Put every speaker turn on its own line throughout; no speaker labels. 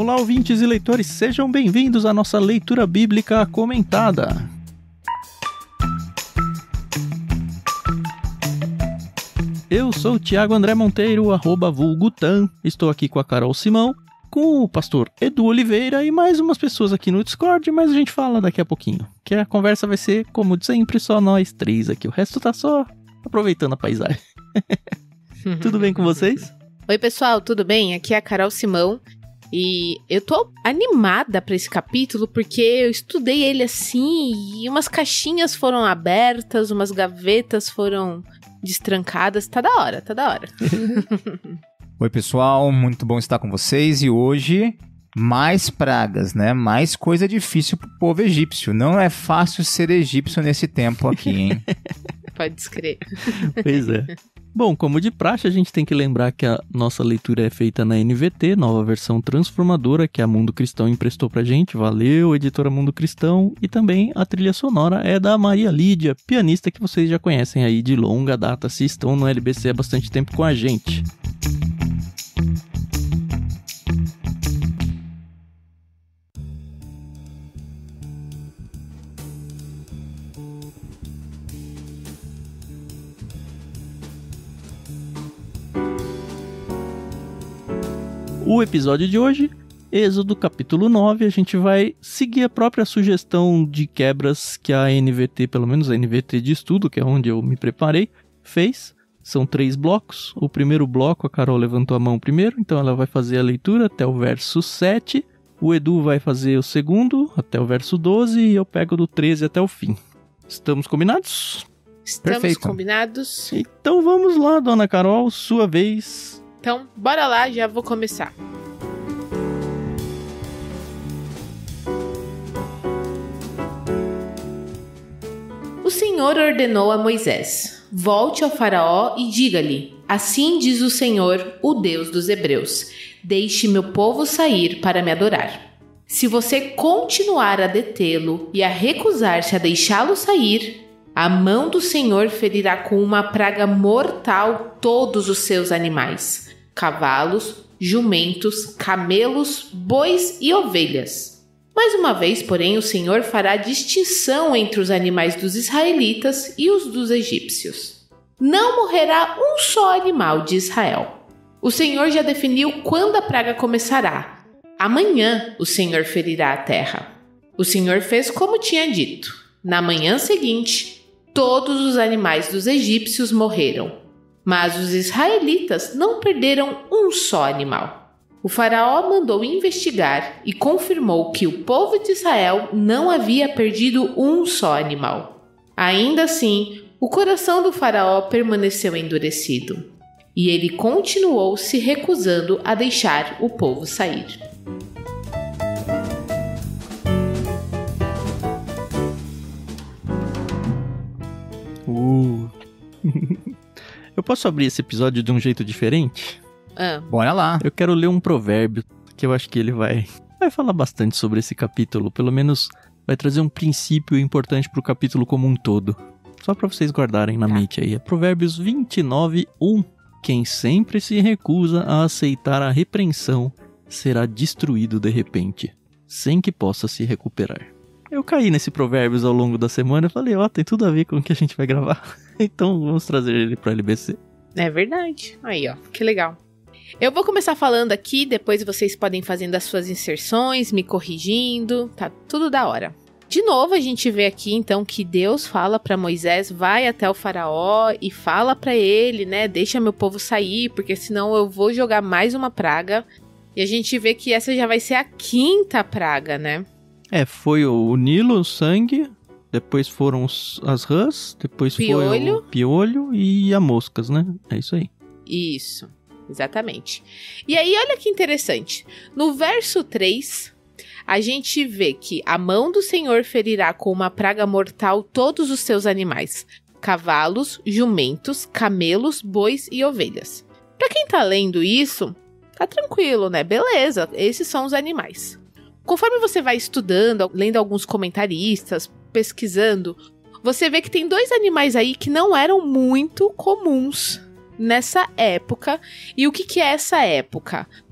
Olá, ouvintes e leitores, sejam bem-vindos à nossa leitura bíblica comentada. Eu sou o Thiago André Monteiro, @vulgutan, estou aqui com a Carol Simão, com o pastor Edu Oliveira e mais umas pessoas aqui no Discord, mas a gente fala daqui a pouquinho, que a conversa vai ser, como de sempre, só nós três aqui, o resto tá só aproveitando a paisagem. Tudo bem com vocês?
Oi pessoal, tudo bem? Aqui é a Carol Simão e eu tô animada pra esse capítulo porque eu estudei ele assim e umas caixinhas foram abertas, umas gavetas foram destrancadas, tá da hora.
Oi pessoal, muito bom estar com vocês e hoje mais pragas, né? Mais coisa difícil pro povo egípcio. Não é fácil ser egípcio nesse tempo aqui, hein?
Pode escrever.
Pois é. Bom, como de praxe, a gente tem que lembrar que a nossa leitura é feita na NVT, nova versão transformadora que a Mundo Cristão emprestou pra gente. Valeu, editora Mundo Cristão. E também a trilha sonora é da Maria Lídia, pianista que vocês já conhecem aí de longa data, se estão no LBC há bastante tempo com a gente. O episódio de hoje, Êxodo capítulo 9, a gente vai seguir a própria sugestão de quebras que a NVT, pelo menos a NVT de estudo, que é onde eu me preparei, fez. São 3 blocos. O primeiro bloco, a Carol levantou a mão primeiro, então ela vai fazer a leitura até o verso 7. O Edu vai fazer o segundo, até o verso 12, e eu pego do 13 até o fim. Estamos combinados?
Estamos
Perfeito.
combinados?
Então vamos lá, dona Carol, sua vez.
Então, bora lá, já vou começar. O Senhor ordenou a Moisés: volte ao faraó e diga-lhe: assim diz o Senhor, o Deus dos Hebreus, deixe meu povo sair para me adorar. Se você continuar a detê-lo e a recusar-se a deixá-lo sair, a mão do Senhor ferirá com uma praga mortal todos os seus animais: cavalos, jumentos, camelos, bois e ovelhas. Mais uma vez, porém, o Senhor fará distinção entre os animais dos israelitas e os dos egípcios. Não morrerá um só animal de Israel. O Senhor já definiu quando a praga começará. Amanhã o Senhor ferirá a terra. O Senhor fez como tinha dito. Na manhã seguinte, todos os animais dos egípcios morreram. Mas os israelitas não perderam um só animal. O faraó mandou investigar e confirmou que o povo de Israel não havia perdido um só animal. Ainda assim, o coração do faraó permaneceu endurecido, e ele continuou se recusando a deixar o povo sair.
Eu posso abrir esse episódio de um jeito diferente?
Bora lá.
Eu quero ler um provérbio, que eu acho que ele vai falar bastante sobre esse capítulo. Pelo menos vai trazer um princípio importante para o capítulo como um todo. Só para vocês guardarem na mente aí. É Provérbios 29:1. Quem sempre se recusa a aceitar a repreensão será destruído de repente, sem que possa se recuperar. Eu caí nesse Provérbios ao longo da semana e falei, tem tudo a ver com o que a gente vai gravar. Então vamos trazer ele para LBC.
É verdade. Aí, que legal. Eu vou começar falando aqui, depois vocês podem fazendo as suas inserções, me corrigindo, tá tudo da hora. De novo, a gente vê aqui, então, que Deus fala para Moisés, vai até o faraó e fala para ele, né, deixa meu povo sair, porque senão eu vou jogar mais uma praga. E a gente vê que essa já vai ser a 5ª praga, né? Foi
o Nilo, o sangue, depois foram as rãs, depois foi o piolho e as moscas, né? É isso aí.
Isso, exatamente. E aí, olha que interessante. No verso 3... a gente vê que a mão do Senhor ferirá com uma praga mortal todos os seus animais: cavalos, jumentos, camelos, bois e ovelhas. Pra quem tá lendo isso, tá tranquilo, né? Beleza, esses são os animais. Conforme você vai estudando, lendo alguns comentaristas, pesquisando, você vê que tem 2 animais aí que não eram muito comuns nessa época. E o que é essa época?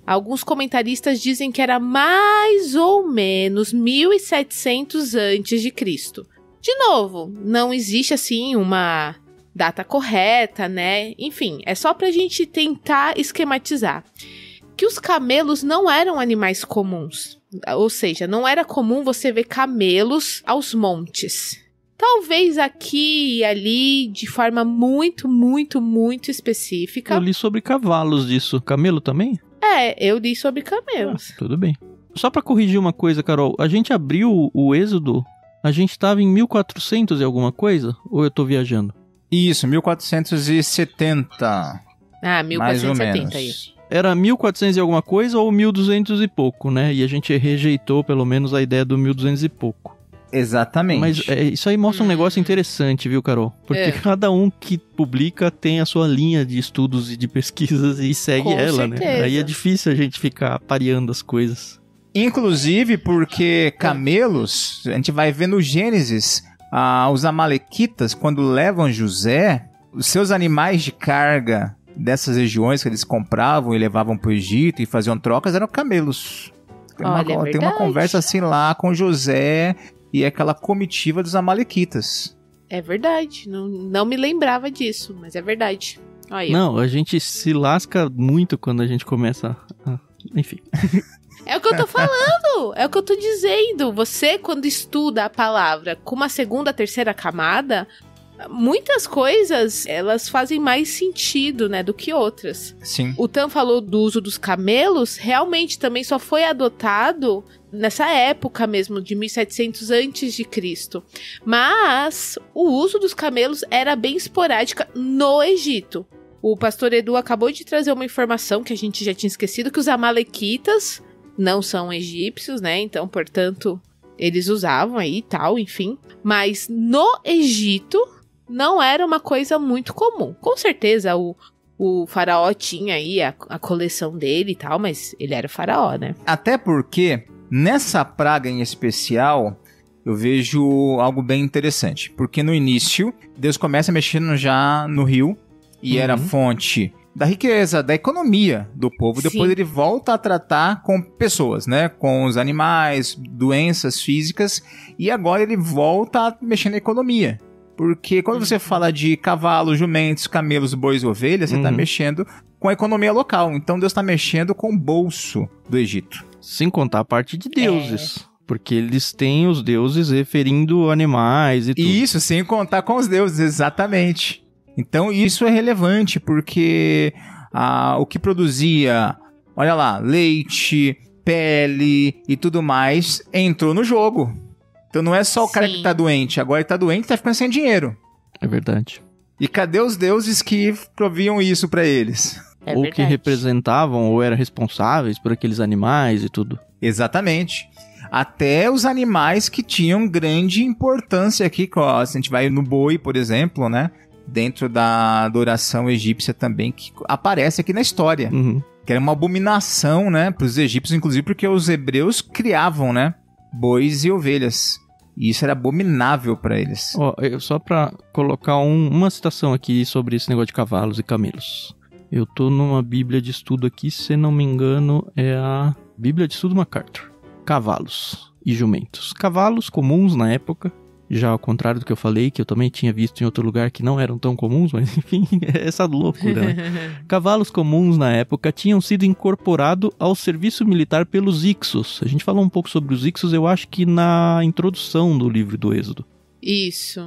Alguns comentaristas dizem que era mais ou menos 1700 antes de Cristo. De novo, não existe assim uma data correta, né? Enfim, é só pra gente tentar esquematizar. Que os camelos não eram animais comuns. Ou seja, não era comum você ver camelos aos montes. Talvez aqui e ali, de forma muito, muito, muito específica.
Eu li sobre cavalos disso. Camelo também?
Eu li sobre camelos.
Tudo bem. Só pra corrigir uma coisa, Carol. A gente abriu o Êxodo, a gente tava em 1400 e alguma coisa? Ou eu tô viajando?
Isso, 1470.
1470
mais ou menos.
aí.
Era 1400 e alguma coisa ou 1200 e pouco, né? E a gente rejeitou pelo menos a ideia do 1200 e pouco.
Exatamente.
Mas isso aí mostra um negócio interessante, viu, Carol? Porque cada um que publica tem a sua linha de estudos e de pesquisas e segue
Com
ela,
certeza.
né? Aí é difícil a gente ficar pareando as coisas.
Inclusive porque camelos, a gente vai ver no Gênesis, os amalequitas, quando levam José, os seus animais de carga dessas regiões que eles compravam e levavam para o Egito e faziam trocas eram camelos. Tem uma conversa assim lá com José e aquela comitiva dos amalequitas.
É verdade, não me lembrava disso, mas é verdade. Olha.
Não, a gente se lasca muito quando a gente começa a... Enfim.
É o que eu tô falando, é o que eu tô dizendo. Você, quando estuda a palavra com uma segunda, terceira camada, muitas coisas, elas fazem mais sentido, né, do que outras.
Sim.
O Tan falou do uso dos camelos, realmente também só foi adotado nessa época mesmo, de 1700 antes de Cristo. Mas o uso dos camelos era bem esporádica no Egito. O pastor Edu acabou de trazer uma informação que a gente já tinha esquecido, que os amalequitas não são egípcios, né? Então, portanto, eles usavam aí e tal, enfim. Mas no Egito não era uma coisa muito comum. Com certeza o faraó tinha aí a coleção dele e tal, mas ele era o faraó, né?
Até porque nessa praga em especial eu vejo algo bem interessante. Porque no início Deus começa mexendo já no rio e era fonte da riqueza, da economia do povo.
Sim.
Depois ele volta a tratar com pessoas, né? Com os animais, doenças físicas. E agora ele volta a mexer na economia. Porque quando você fala de cavalos, jumentos, camelos, bois e ovelhas, você está mexendo com a economia local. Então Deus está mexendo com o bolso do Egito.
Sem contar a parte de deuses. Porque eles têm os deuses referindo animais e tudo.
Isso, sem contar com os deuses, exatamente. Então isso é relevante, porque o que produzia, olha lá, leite, pele e tudo mais, entrou no jogo. Então não é só o cara que tá doente, agora ele tá doente e tá ficando sem dinheiro.
É verdade.
E cadê os deuses que proviam isso pra eles?
Ou que representavam ou eram responsáveis por aqueles animais e tudo.
Exatamente. Até os animais que tinham grande importância aqui, a gente vai no boi, por exemplo, né? Dentro da adoração egípcia também, que aparece aqui na história. Que era uma abominação, né? Para os egípcios, inclusive porque os hebreus criavam, né? Bois e ovelhas. E isso era abominável para eles.
Só para colocar uma citação aqui sobre esse negócio de cavalos e camelos. Eu tô numa bíblia de estudo aqui, se não me engano, é a Bíblia de Estudo MacArthur. Cavalos e jumentos. Cavalos comuns na época. Já ao contrário do que eu falei, que eu também tinha visto em outro lugar que não eram tão comuns, mas enfim, é essa loucura, né? Cavalos comuns na época tinham sido incorporados ao serviço militar pelos Ixos. A gente falou um pouco sobre os Ixos, eu acho que na introdução do livro do Êxodo.
Isso.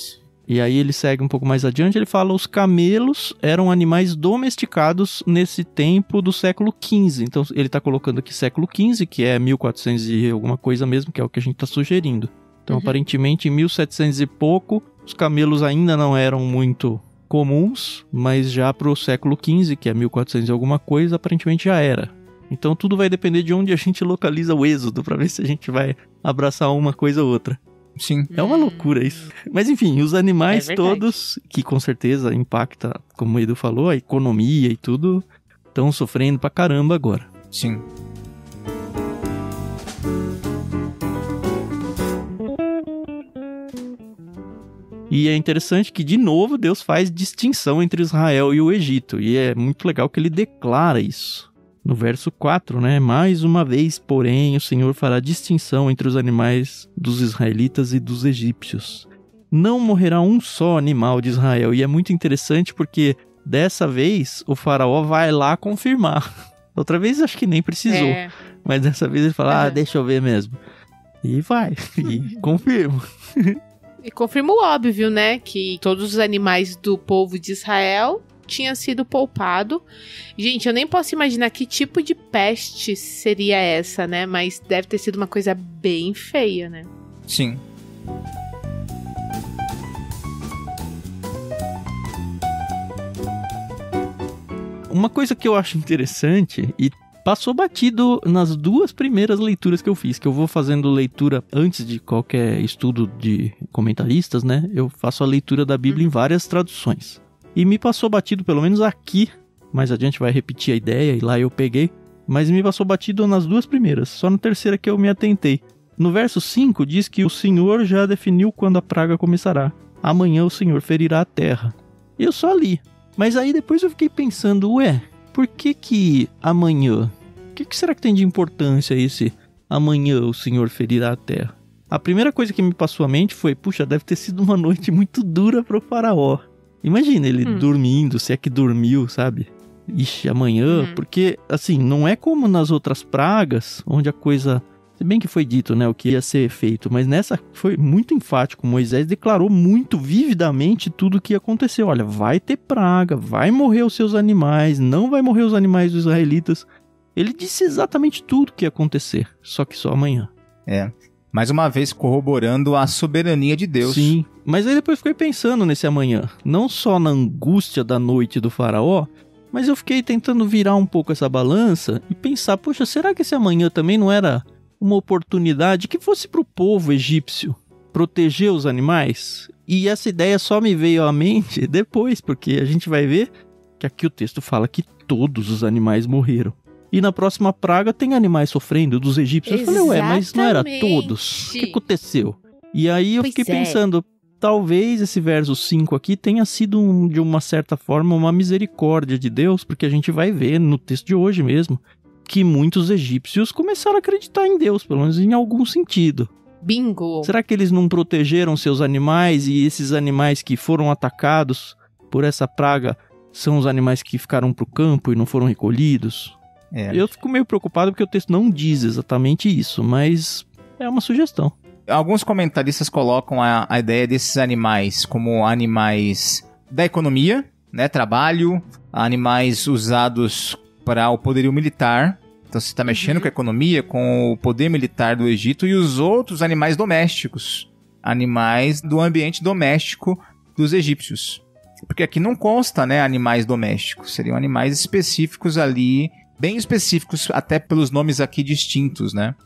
E aí ele segue um pouco mais adiante, ele fala os camelos eram animais domesticados nesse tempo do século XV. Então ele está colocando aqui século XV, que é 1400 e alguma coisa mesmo, que é o que a gente está sugerindo. Então, aparentemente, em 1700 e pouco, os camelos ainda não eram muito comuns, mas já para o século XV, que é 1400 e alguma coisa, aparentemente já era. Então, tudo vai depender de onde a gente localiza o Êxodo, para ver se a gente vai abraçar uma coisa ou outra.
Sim.
É uma loucura isso. Mas, enfim, os animais todos, que com certeza impacta, como o Edu falou, a economia e tudo, estão sofrendo pra caramba agora.
Sim.
E é interessante que, de novo, Deus faz distinção entre Israel e o Egito. E é muito legal que ele declara isso. No verso 4, né? Mais uma vez, porém, o Senhor fará distinção entre os animais dos israelitas e dos egípcios. Não morrerá um só animal de Israel. E é muito interessante porque dessa vez o faraó vai lá confirmar. Outra vez acho que nem precisou. Mas dessa vez ele fala, deixa eu ver mesmo. E vai, e confirma.
E confirma o óbvio, né? Que todos os animais do povo de Israel tinham sido poupados. Gente, eu nem posso imaginar que tipo de peste seria essa, né? Mas deve ter sido uma coisa bem feia, né?
Sim.
Uma coisa que eu acho interessante e passou batido nas 2 primeiras leituras que eu fiz, que eu vou fazendo leitura antes de qualquer estudo de comentaristas, né? Eu faço a leitura da Bíblia em várias traduções. E me passou batido, pelo menos aqui, mais adiante vai repetir a ideia, e lá eu peguei, mas me passou batido nas 2 primeiras, só na terceira que eu me atentei. No verso 5 diz que o Senhor já definiu quando a praga começará. Amanhã o Senhor ferirá a terra. Eu só li, mas aí depois eu fiquei pensando, por que amanhã? O que será que tem de importância esse amanhã o Senhor ferirá a terra? A primeira coisa que me passou à mente foi, puxa, deve ter sido uma noite muito dura para o faraó. Imagina ele dormindo, se é que dormiu, sabe? Ixi, amanhã, porque assim, não é como nas outras pragas, onde a coisa... Se bem que foi dito, né, o que ia ser feito, mas nessa foi muito enfático. Moisés declarou muito vividamente tudo o que ia acontecer. Olha, vai ter praga, vai morrer os seus animais, não vai morrer os animais dos israelitas. Ele disse exatamente tudo o que ia acontecer, só que só amanhã.
Mais uma vez corroborando a soberania de Deus.
Sim, mas aí depois fiquei pensando nesse amanhã, não só na angústia da noite do faraó, mas eu fiquei tentando virar um pouco essa balança e pensar, poxa, será que esse amanhã também não era uma oportunidade que fosse para o povo egípcio proteger os animais? E essa ideia só me veio à mente depois, porque a gente vai ver que aqui o texto fala que todos os animais morreram. E na próxima praga tem animais sofrendo dos egípcios. Eu falei, mas não era todos? O que aconteceu? E aí eu fiquei pensando, talvez esse verso 5 aqui tenha sido, de uma certa forma, uma misericórdia de Deus, porque a gente vai ver no texto de hoje mesmo que muitos egípcios começaram a acreditar em Deus, pelo menos em algum sentido.
Bingo!
Será que eles não protegeram seus animais e esses animais que foram atacados por essa praga são os animais que ficaram pro campo e não foram recolhidos? Eu fico meio preocupado porque o texto não diz exatamente isso, mas é uma sugestão.
Alguns comentaristas colocam a ideia desses animais como animais da economia, né, trabalho, animais usados para o poderio militar. Então você está mexendo com a economia, com o poder militar do Egito, e os outros animais domésticos, animais do ambiente doméstico dos egípcios. Porque aqui não consta, né, animais domésticos, seriam animais específicos ali, bem específicos, até pelos nomes aqui distintos, né?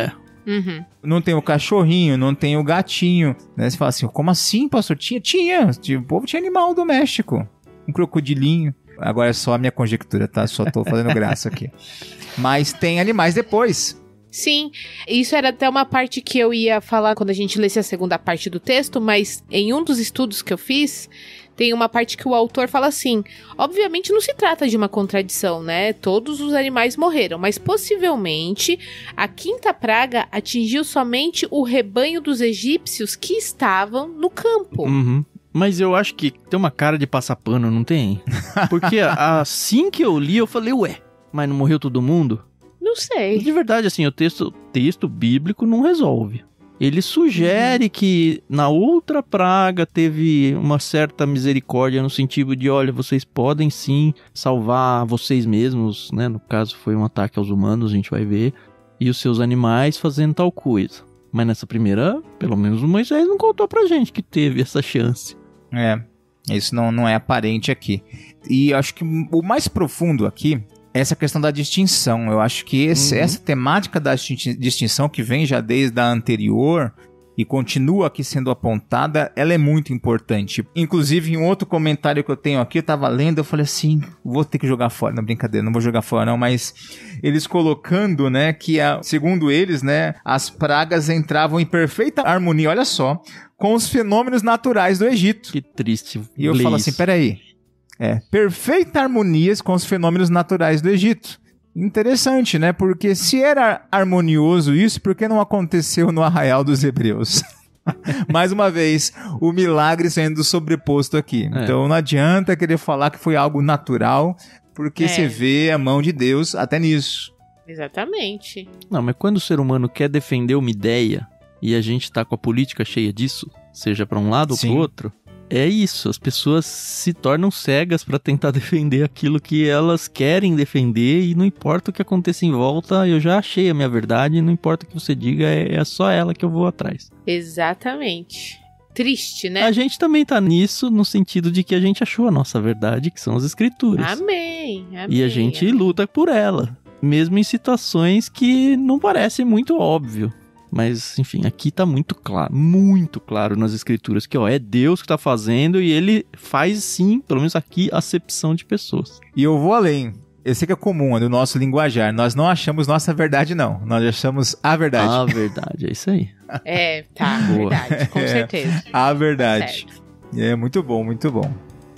Não tem o cachorrinho, não tem o gatinho, né? Você fala assim, como assim, pastor? Tinha, o povo tinha animal doméstico, um crocodilinho. Agora é só a minha conjectura, tá? Só tô fazendo graça aqui. Mas tem animais depois.
Sim, isso era até uma parte que eu ia falar quando a gente lesse a segunda parte do texto, mas em um dos estudos que eu fiz, tem uma parte que o autor fala assim, obviamente não se trata de uma contradição, né? Todos os animais morreram, mas possivelmente a 5ª praga atingiu somente o rebanho dos egípcios que estavam no campo.
Mas eu acho que tem uma cara de passar pano, não tem? Porque assim que eu li, eu falei, mas não morreu todo mundo?
Não sei.
De verdade, assim, o texto bíblico não resolve. Ele sugere que na outra praga teve uma certa misericórdia no sentido de, olha, vocês podem sim salvar vocês mesmos, né? No caso foi um ataque aos humanos, a gente vai ver, e os seus animais fazendo tal coisa. Mas nessa primeira, pelo menos o Moisés não contou pra gente que teve essa chance.
Isso não é aparente aqui. E acho que o mais profundo aqui é essa questão da distinção. Eu acho que essa temática da distinção, que vem já desde a anterior e continua aqui sendo apontada, ela é muito importante. Inclusive, em outro comentário que eu tenho aqui, eu tava lendo, eu falei assim, vou ter que jogar fora. Não, brincadeira, não vou jogar fora não, mas eles colocando, né, que segundo eles, né, as pragas entravam em perfeita harmonia, olha só, com os fenômenos naturais do Egito.
Que triste.
E eu falo assim, peraí, perfeita harmonia com os fenômenos naturais do Egito. Interessante, né? Porque se era harmonioso isso, por que não aconteceu no Arraial dos Hebreus? Mais uma vez, o milagre sendo sobreposto aqui. Então não adianta querer falar que foi algo natural, porque você vê a mão de Deus até nisso.
Exatamente.
Não, mas quando o ser humano quer defender uma ideia, e a gente tá com a política cheia disso, seja pra um lado ou pro outro, é isso, as pessoas se tornam cegas pra tentar defender aquilo que elas querem defender, e não importa o que aconteça em volta, eu já achei a minha verdade, não importa o que você diga, é só ela que eu vou atrás.
Exatamente. Triste, né?
A gente também tá nisso, no sentido de que a gente achou a nossa verdade, que são as escrituras.
Amém.
E a gente luta por ela, mesmo em situações que não parece muito óbvio. Mas, enfim, aqui tá muito claro nas escrituras que, é Deus que tá fazendo e ele faz, sim, pelo menos aqui, acepção de pessoas.
E eu vou além. Eu sei que é comum no nosso linguajar. Nós não achamos nossa verdade, não. Nós achamos a verdade.
A verdade, é isso aí.
Boa. Verdade, com certeza.
A verdade. É muito bom, muito bom.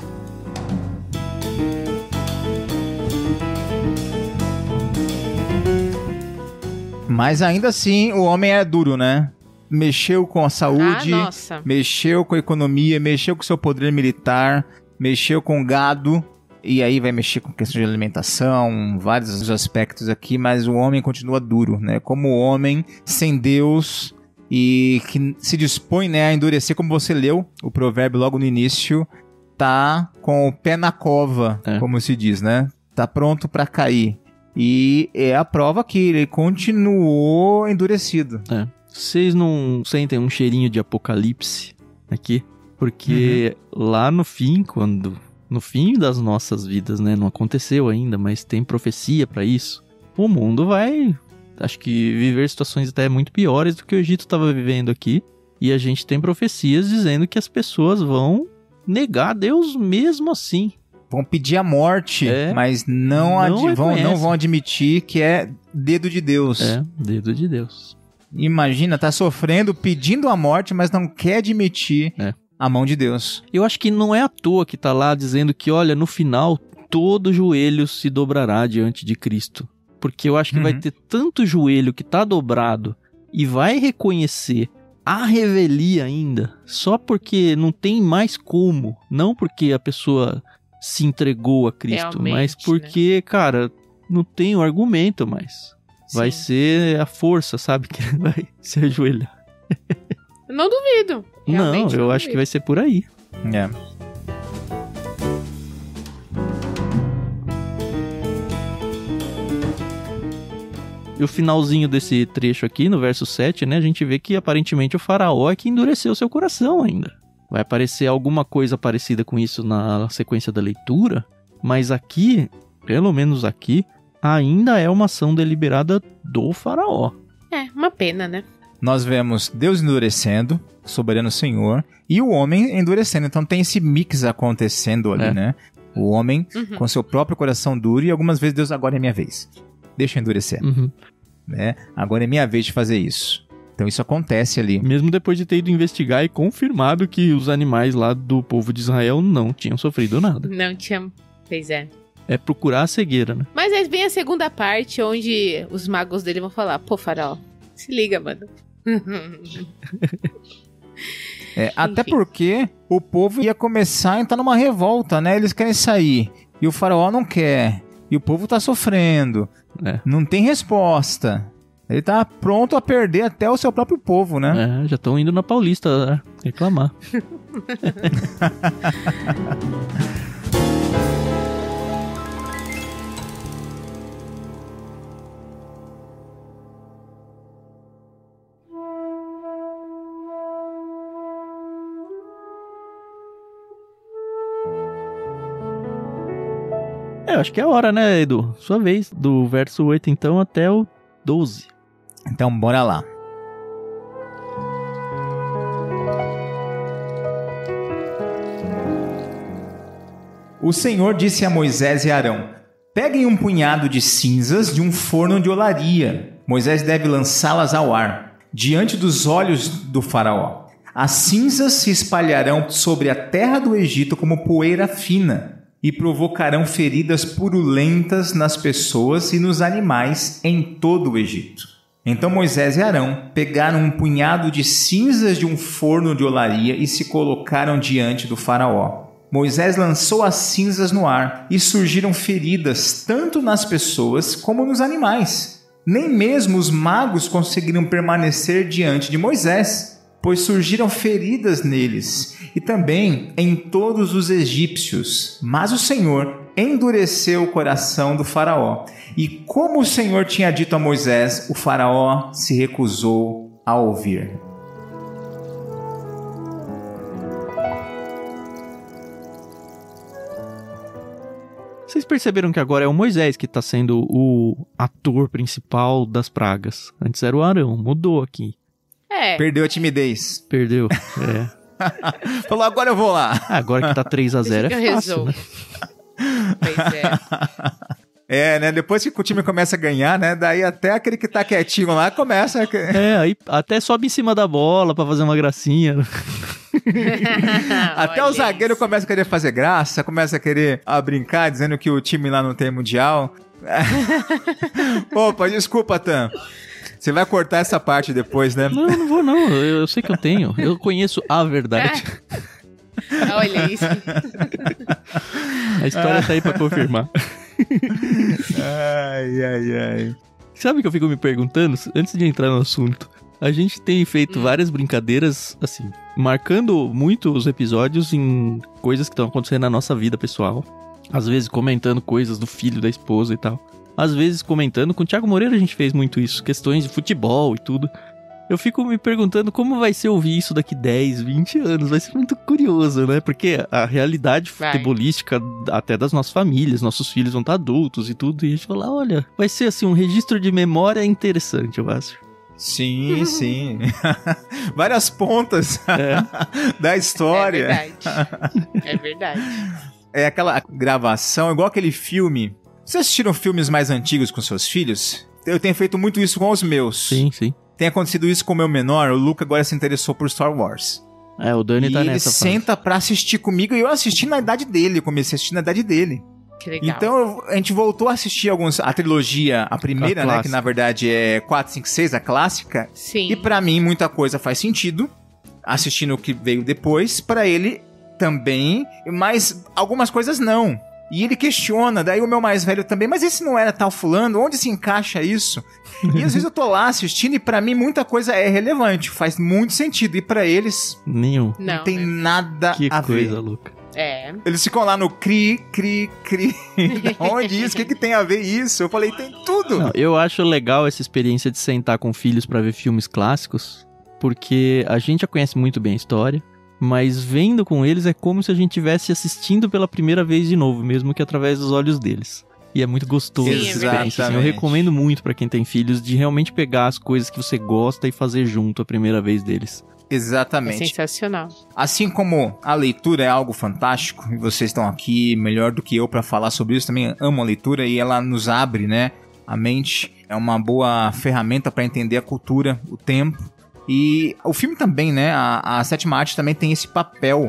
Mas ainda assim, o homem é duro, né? Mexeu com a saúde, mexeu com a economia, mexeu com o seu poder militar, mexeu com o gado, e aí vai mexer com questão de alimentação, vários aspectos aqui, mas o homem continua duro, né? Como o homem sem Deus e que se dispõe, né, a endurecer, como você leu o provérbio logo no início, tá com o pé na cova, como se diz, né? Tá pronto para cair. E é a prova que ele continuou endurecido.
Vocês não sentem um cheirinho de apocalipse aqui? Porque lá no fim, no fim das nossas vidas, né? Não aconteceu ainda, mas tem profecia pra isso. O mundo vai, acho que, viver situações até muito piores do que o Egito estava vivendo aqui. E a gente tem profecias dizendo que as pessoas vão negar Deus mesmo assim.
Vão pedir a morte, mas não vão admitir que é dedo de Deus.
Dedo de Deus.
Imagina, tá sofrendo, pedindo a morte, mas não quer admitir a mão de Deus.
Eu acho que não é à toa que tá lá dizendo que, olha, no final, todo joelho se dobrará diante de Cristo. Porque eu acho que vai ter tanto joelho que tá dobrado e vai reconhecer a revelia ainda, só porque não tem mais como, não porque a pessoa se entregou a Cristo, realmente, mas porque, cara, não tem um argumento mais. Vai ser a força, sabe, que vai se ajoelhar.
Não duvido.
Não, eu acho que vai ser por aí. E o finalzinho desse trecho aqui, no verso 7, né, a gente vê que aparentemente o faraó é que endureceu seu coração ainda. Vai aparecer alguma coisa parecida com isso na sequência da leitura, mas aqui, pelo menos aqui, ainda é uma ação deliberada do faraó.
Uma pena, né?
Nós vemos Deus endurecendo, soberano Senhor, e o homem endurecendo. Então tem esse mix acontecendo ali, né? O homem com seu próprio coração duro e algumas vezes Deus, agora é minha vez. Deixa eu endurecer. Né? Agora é minha vez de fazer isso. Então isso acontece ali.
Mesmo depois de ter ido investigar e confirmado que os animais lá do povo de Israel não tinham sofrido nada.
Não tinham, pois é.
É procurar a cegueira, né?
Mas aí vem a segunda parte, onde os magos dele vão falar, pô, faraó, se liga, mano.
Até porque o povo ia começar a entrar numa revolta, né? Eles querem sair e o faraó não quer. E o povo tá sofrendo. Não tem resposta. Ele tá pronto a perder até o seu próprio povo, né?
Já estão indo na Paulista reclamar. Acho que é a hora, né, Edu? Sua vez, do verso 8 então até o 12.
Então, bora lá. O Senhor disse a Moisés e Arão: peguem um punhado de cinzas de um forno de olaria. Moisés deve lançá-las ao ar, diante dos olhos do faraó. As cinzas se espalharão sobre a terra do Egito como poeira fina. e provocarão feridas purulentas nas pessoas e nos animais em todo o Egito. Então Moisés e Arão pegaram um punhado de cinzas de um forno de olaria e se colocaram diante do faraó. Moisés lançou as cinzas no ar e surgiram feridas tanto nas pessoas como nos animais. Nem mesmo os magos conseguiram permanecer diante de Moisés, pois surgiram feridas neles e também em todos os egípcios. Mas o Senhor endureceu o coração do faraó. E como o Senhor tinha dito a Moisés, o faraó se recusou a ouvir.
Vocês perceberam que agora é o Moisés que está sendo o ator principal das pragas. Antes era o Arão, mudou aqui.
Perdeu a timidez.
Perdeu,
Falou, agora eu vou lá.
Agora que tá 3-0 é fácil, né?
Pois
é. Né? Depois que o time começa a ganhar, né? Daí até aquele que tá quietinho lá começa...
Aí até sobe em cima da bola pra fazer uma gracinha.
Até o zagueiro começa a querer fazer graça, começa a querer brincar, dizendo que o time lá não tem mundial. Opa, desculpa, Tan. Você vai cortar essa parte depois, né?
Não vou não. Eu sei que eu tenho. Eu conheço a verdade.
Olha isso.
A história tá aí pra confirmar.
Ai.
Sabe o que eu fico me perguntando? Antes de entrar no assunto, a gente tem feito várias brincadeiras, assim, marcando muito os episódios em coisas que estão acontecendo na nossa vida pessoal. Às vezes comentando coisas do filho, da esposa e tal. Às vezes comentando, com o Thiago Moreira a gente fez muito isso, questões de futebol e tudo. Eu fico me perguntando como vai ser ouvir isso daqui 10, 20 anos, vai ser muito curioso, né? Porque a realidade futebolística até das nossas famílias, nossos filhos vão estar adultos e tudo, e a gente fala, olha, vai ser assim um registro de memória interessante, eu acho.
Sim. Várias pontas da história.
É verdade.
É aquela gravação, igual aquele filme. Vocês assistiram filmes mais antigos com seus filhos? Eu tenho feito muito isso com os meus.
Sim.
Tem acontecido isso com o meu menor, o Luca agora se interessou por Star Wars.
O Dani tá nessa
ele senta pra assistir comigo e eu assisti na idade dele, comecei a assistir na idade dele.
Que legal.
Então a gente voltou a assistir a trilogia, a primeira, né, que na verdade é 4, 5, 6, a clássica.
Sim.
E pra mim muita coisa faz sentido, assistindo o que veio depois, pra ele também, mas algumas coisas não. E ele questiona, daí o meu mais velho também, mas esse não era tal fulano, onde se encaixa isso? E às vezes eu tô lá assistindo e pra mim muita coisa é relevante, faz muito sentido. E pra eles,
nenhum.
Não tem nada a ver.
Que coisa louca.
Eles ficam lá no cri. Onde isso? O que tem a ver isso? Eu falei, tem tudo.
Não, eu acho legal essa experiência de sentar com filhos pra ver filmes clássicos, porque a gente já conhece muito bem a história. Mas vendo com eles é como se a gente estivesse assistindo pela primeira vez de novo, mesmo que através dos olhos deles. E é muito gostoso essa experiência. Assim, eu recomendo muito pra quem tem filhos de realmente pegar as coisas que você gosta e fazer junto a primeira vez deles.
Exatamente.
É sensacional.
Assim como a leitura é algo fantástico, e vocês estão aqui melhor do que eu pra falar sobre isso, também amo a leitura e ela nos abre, né, a mente. É uma boa ferramenta pra entender a cultura, o tempo. E o filme também, né? A sétima arte também tem esse papel.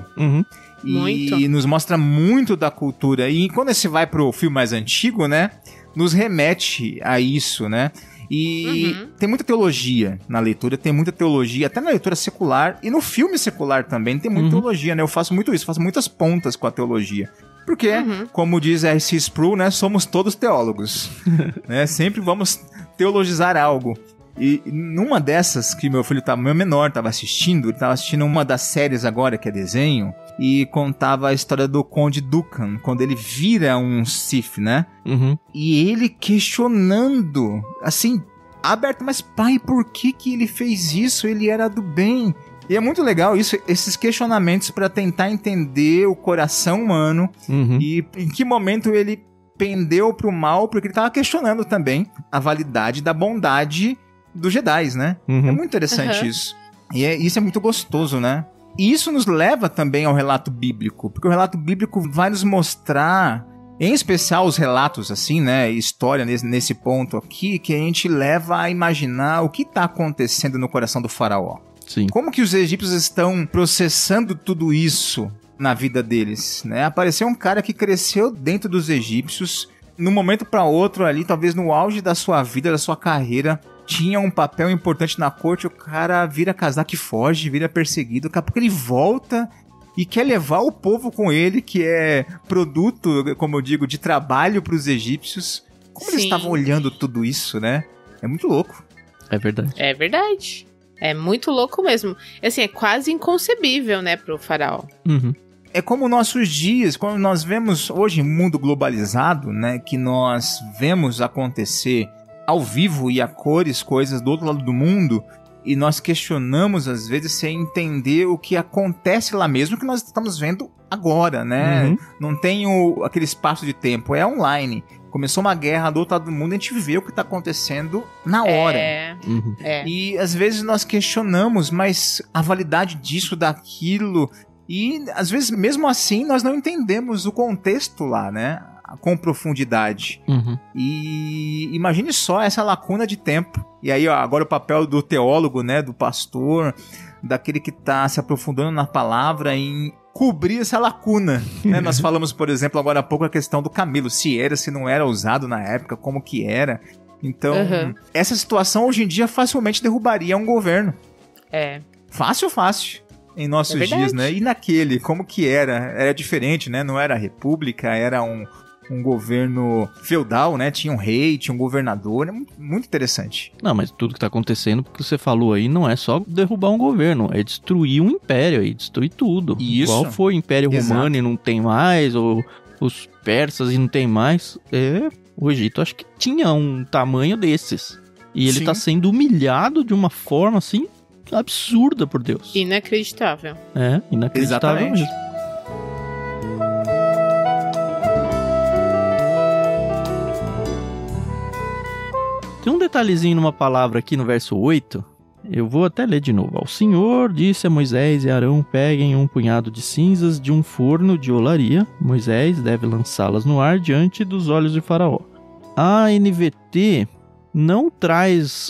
E nos mostra muito da cultura. E quando você vai pro filme mais antigo, né? Nos remete a isso, né? E tem muita teologia na leitura, tem muita teologia, até na leitura secular e no filme secular também tem muita teologia, né? Eu faço muito isso, faço muitas pontas com a teologia. Porque, como diz R.C. Sproul, né? Somos todos teólogos. Né? Sempre vamos teologizar algo. E numa dessas que meu menor estava assistindo, ele estava assistindo uma das séries agora, que é desenho, e contava a história do Conde Dooku, quando ele vira um Sith, né? E ele questionando, assim, aberto, mas pai, por que ele fez isso? Ele era do bem. E é muito legal isso, esses questionamentos para tentar entender o coração humano e em que momento ele pendeu pro mal, porque ele estava questionando também a validade da bondade dos Jedis, né? É muito interessante isso. E isso é muito gostoso, né? E isso nos leva também ao relato bíblico, porque o relato bíblico vai nos mostrar, em especial os relatos assim, né? História nesse ponto aqui, que a gente leva a imaginar o que está acontecendo no coração do faraó.
Sim.
Como que os egípcios estão processando tudo isso na vida deles, né? Apareceu um cara que cresceu dentro dos egípcios, num momento para outro ali, talvez no auge da sua vida, da sua carreira, tinha um papel importante na corte, o cara vira casaco e foge, vira perseguido, daqui a pouco ele volta e quer levar o povo com ele, que é produto, como eu digo, de trabalho para os egípcios. Como eles estavam olhando tudo isso, né? É muito louco.
É verdade.
É verdade. É muito louco mesmo. Assim, é quase inconcebível, né, pro faraó.
Uhum.
É como nossos dias, quando nós vemos hoje um mundo globalizado, né, que nós vemos acontecer ao vivo e a cores, coisas do outro lado do mundo, e nós questionamos às vezes sem entender o que acontece lá mesmo, que nós estamos vendo agora, né?
Uhum.
Não tem aquele espaço de tempo, é online. Começou uma guerra do outro lado do mundo, a gente vê o que está acontecendo na hora.
Uhum.
E às vezes nós questionamos, mas a validade disso, daquilo, e às vezes mesmo assim nós não entendemos o contexto lá, né? Com profundidade.
Uhum.
E imagine só essa lacuna de tempo. E aí, ó, agora o papel do teólogo, né, do pastor, daquele que está se aprofundando na palavra em cobrir essa lacuna, né? Nós falamos, por exemplo, agora há pouco a questão do camelo, se era, se não era usado na época, como que era. Então, essa situação hoje em dia facilmente derrubaria um governo. Fácil, em nossos dias, né? E naquele, como que era? Era diferente, né? Não era república, era um governo feudal, né? Tinha um rei, tinha um governador, muito interessante.
Não, mas tudo que tá acontecendo, porque você falou aí, não é só derrubar um governo, é destruir um império aí, destruir tudo.
Isso.
Igual foi o Império Romano e não tem mais, ou os persas e não tem mais. O Egito acho que tinha um tamanho desses. E ele tá sendo humilhado de uma forma, assim, absurda por Deus.
Inacreditável.
Inacreditável
Exatamente.
mesmo. Tem um detalhezinho numa palavra aqui no verso 8, eu vou até ler de novo. O Senhor disse a Moisés e Arão, peguem um punhado de cinzas de um forno de olaria. Moisés deve lançá-las no ar diante dos olhos de Faraó. A NVT não traz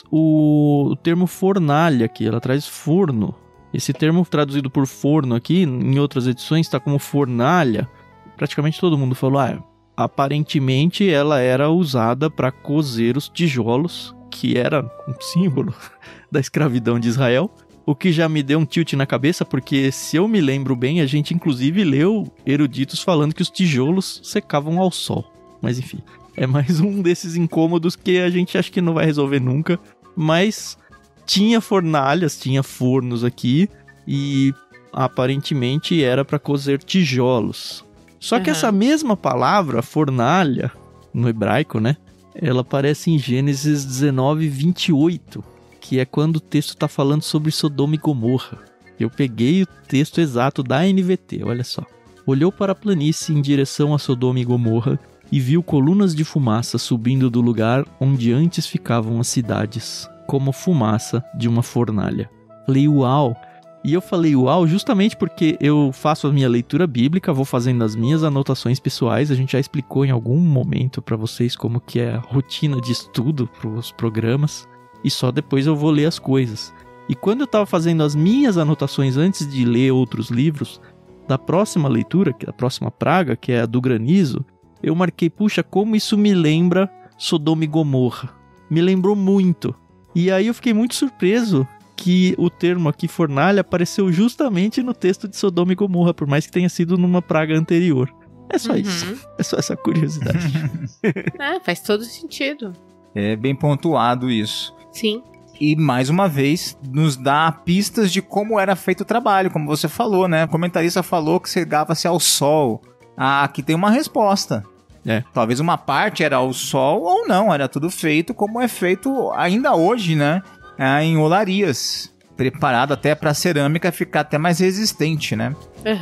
o termo fornalha aqui, ela traz forno. Esse termo traduzido por forno aqui, em outras edições, está como fornalha. Praticamente todo mundo falou, aparentemente ela era usada para cozer os tijolos, que era um símbolo da escravidão de Israel, o que já me deu um tilt na cabeça, porque se eu me lembro bem, a gente inclusive leu eruditos falando que os tijolos secavam ao sol. Mas enfim, é mais um desses incômodos que a gente acha que não vai resolver nunca, mas tinha fornalhas, tinha fornos aqui, e aparentemente era para cozer tijolos. Só que essa mesma palavra, fornalha, no hebraico, né? Ela aparece em Gênesis 19, 28, que é quando o texto está falando sobre Sodoma e Gomorra. Eu peguei o texto exato da NVT, olha só. Olhou para a planície em direção a Sodoma e Gomorra e viu colunas de fumaça subindo do lugar onde antes ficavam as cidades, como fumaça de uma fornalha. Falei, uau! E eu falei uau justamente porque eu faço a minha leitura bíblica, vou fazendo as minhas anotações pessoais, a gente já explicou em algum momento para vocês como que é a rotina de estudo para os programas, e só depois eu vou ler as coisas. E quando eu estava fazendo as minhas anotações antes de ler outros livros, da próxima leitura, que é a próxima praga, que é a do granizo, eu marquei, puxa, como isso me lembra Sodoma e Gomorra. Me lembrou muito. E aí eu fiquei muito surpreso que o termo aqui, fornalha, apareceu justamente no texto de Sodoma e Gomorra, por mais que tenha sido numa praga anterior. É só isso. É só essa curiosidade.
Faz todo sentido.
É bem pontuado isso.
Sim.
E, mais uma vez, nos dá pistas de como era feito o trabalho, como você falou, né? O comentarista falou que cegava-se ao sol. Aqui tem uma resposta. Talvez uma parte era ao sol ou não, era tudo feito como é feito ainda hoje, né? Em olarias, preparado até para a cerâmica ficar até mais resistente, né?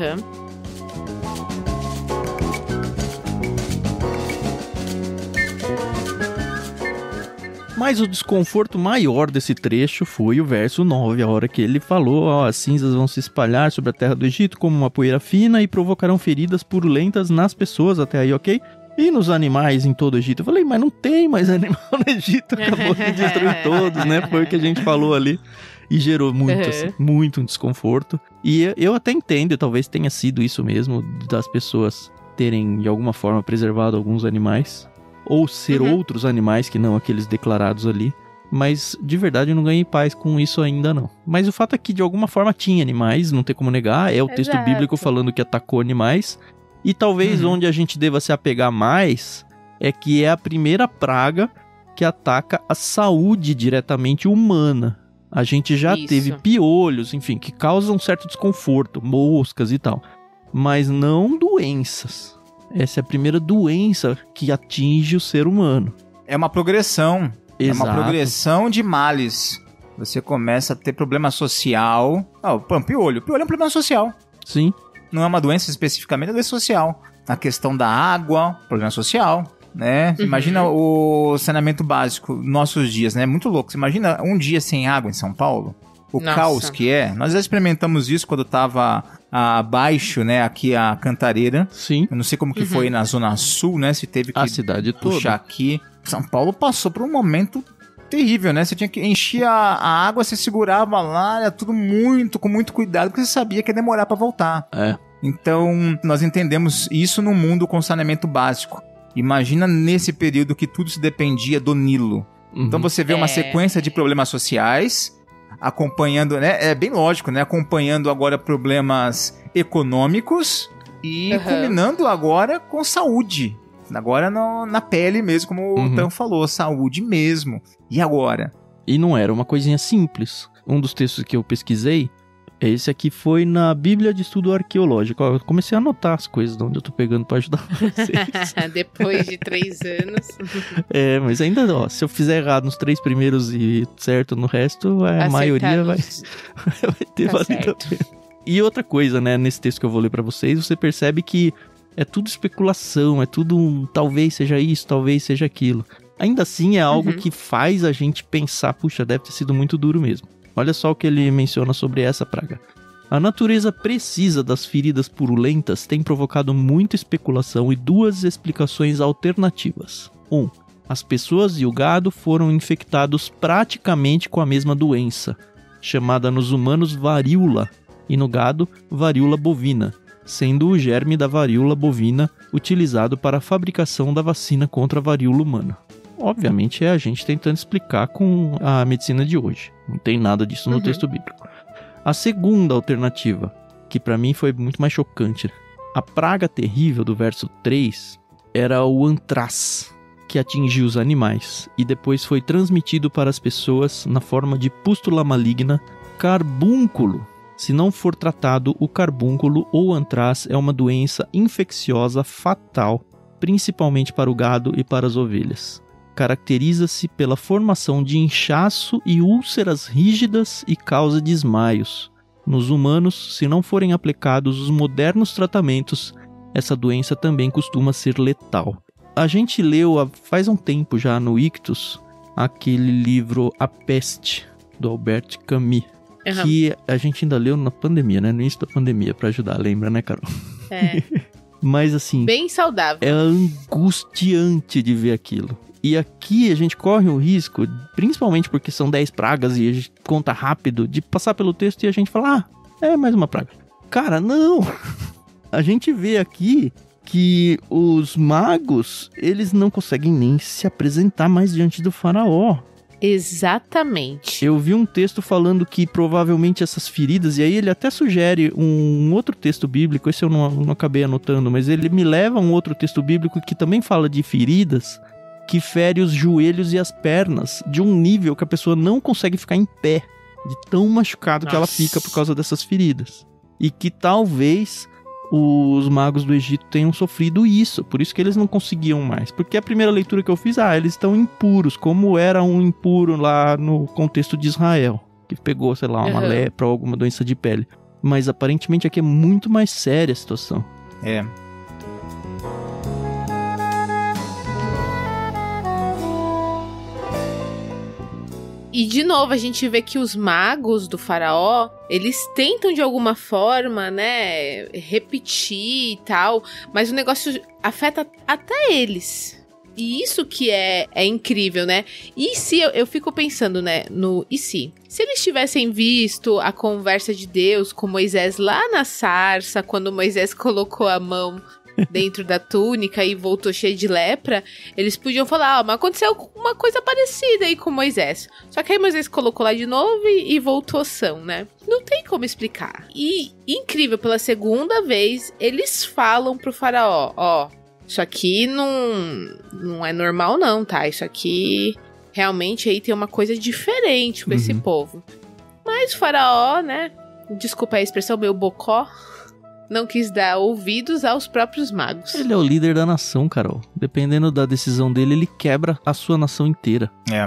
Mas o desconforto maior desse trecho foi o verso 9, a hora que ele falou, as cinzas vão se espalhar sobre a terra do Egito como uma poeira fina e provocarão feridas purulentas nas pessoas, até aí, ok? E nos animais em todo o Egito. Eu falei, mas não tem mais animal no Egito, acabou de destruir todos, né? Foi o que a gente falou ali. E gerou muito, assim, muito um desconforto. E eu até entendo, talvez tenha sido isso mesmo, das pessoas terem, de alguma forma, preservado alguns animais. Ou ser outros animais que não aqueles declarados ali. Mas, de verdade, eu não ganhei paz com isso ainda, não. Mas o fato é que, de alguma forma, tinha animais, não tem como negar. É o texto bíblico falando que atacou animais. E talvez onde a gente deva se apegar mais é que é a primeira praga que ataca a saúde diretamente humana. A gente já teve piolhos, enfim, que causam certo desconforto, moscas e tal. Mas não doenças. Essa é a primeira doença que atinge o ser humano.
É uma progressão.
Exato.
É uma progressão de males. Você começa a ter problema social. Piolho. Piolho é um problema social.
Sim.
Não é uma doença especificamente, é uma doença social. A questão da água, problema social, né? Imagina o saneamento básico nos nossos dias, né? Muito louco. Você imagina um dia sem água em São Paulo? O caos que é. Nós já experimentamos isso quando tava abaixo, né? Aqui a Cantareira.
Sim.
Eu não sei como que foi na Zona Sul, né? Se teve que
a cidade
puxar
toda.
Aqui. São Paulo passou por um momento terrível, né? Você tinha que encher a água, você segurava lá, era tudo com muito cuidado, porque você sabia que ia demorar pra voltar. Então, nós entendemos isso no mundo com saneamento básico. Imagina nesse período que tudo se dependia do Nilo. Então você vê uma sequência de problemas sociais, acompanhando, né? É bem lógico, né? Acompanhando agora problemas econômicos e culminando agora com saúde. Agora na pele mesmo, como o Tan falou, saúde mesmo. E agora?
E não era uma coisinha simples. Um dos textos que eu pesquisei, esse aqui foi na Bíblia de Estudo Arqueológico. Eu comecei a anotar as coisas de onde eu tô pegando pra ajudar vocês.
Depois de 3 anos.
Mas ainda, se eu fizer errado nos 3 primeiros e certo no resto, a maioria vai ter valido a pena. E outra coisa, né, nesse texto que eu vou ler pra vocês, você percebe que é tudo especulação, é tudo talvez seja isso, talvez seja aquilo. Ainda assim é algo que faz a gente pensar, puxa, deve ter sido muito duro mesmo. Olha só o que ele menciona sobre essa praga. A natureza precisa das feridas purulentas tem provocado muita especulação e 2 explicações alternativas. 1. As pessoas e o gado foram infectados praticamente com a mesma doença, chamada nos humanos varíola e no gado varíola bovina, sendo o germe da varíola bovina utilizado para a fabricação da vacina contra a varíola humana. Obviamente é a gente tentando explicar com a medicina de hoje. Não tem nada disso no texto bíblico. A segunda alternativa, que para mim foi muito mais chocante, a praga terrível do verso 3 era o antraz, que atingiu os animais e depois foi transmitido para as pessoas na forma de pústula maligna, carbúnculo. Se não for tratado, o carbúnculo ou antraz é uma doença infecciosa fatal, principalmente para o gado e para as ovelhas. Caracteriza-se pela formação de inchaço e úlceras rígidas e causa desmaios. Nos humanos, se não forem aplicados os modernos tratamentos, essa doença também costuma ser letal. A gente leu faz um tempo já no Ictus aquele livro A Peste, do Albert Camus. Que a gente ainda leu na pandemia, né? No início da pandemia, pra ajudar, lembra, né, Carol? Mas assim...
bem saudável.
É angustiante de ver aquilo. E aqui a gente corre o risco, principalmente porque são 10 pragas e a gente conta rápido, de passar pelo texto e a gente falar, é mais uma praga. Cara, não! A gente vê aqui que os magos, eles não conseguem nem se apresentar mais diante do faraó.
Exatamente.
Eu vi um texto falando que provavelmente essas feridas, e aí ele até sugere um outro texto bíblico, esse eu não acabei anotando, mas ele me leva a um outro texto bíblico que também fala de feridas que fere os joelhos e as pernas de um nível que a pessoa não consegue ficar em pé, de tão machucado que ela fica por causa dessas feridas. E que talvez os magos do Egito tenham sofrido isso, por isso que eles não conseguiam mais. Porque a primeira leitura que eu fiz, eles estão impuros, como era um impuro lá no contexto de Israel, que pegou, sei lá, uma lepra ou alguma doença de pele. Mas aparentemente aqui é muito mais séria a situação.
E de novo a gente vê que os magos do faraó, eles tentam de alguma forma, né, repetir e tal, mas o negócio afeta até eles. E isso que é incrível, né? E se eu fico pensando, né, e se eles tivessem visto a conversa de Deus com Moisés lá na sarça, quando Moisés colocou a mão dentro da túnica e voltou cheio de lepra, eles podiam falar, mas aconteceu uma coisa parecida aí com Moisés. Só que aí Moisés colocou lá de novo e voltou são, né? Não tem como explicar. E, incrível, pela segunda vez, eles falam pro faraó, ó, isso aqui não é normal não, tá? Isso aqui realmente aí tem uma coisa diferente com esse povo. Mas o faraó, né, desculpa a expressão, meu bocó, não quis dar ouvidos aos próprios magos.
Ele é o líder da nação, Carol. Dependendo da decisão dele, ele quebra a sua nação inteira.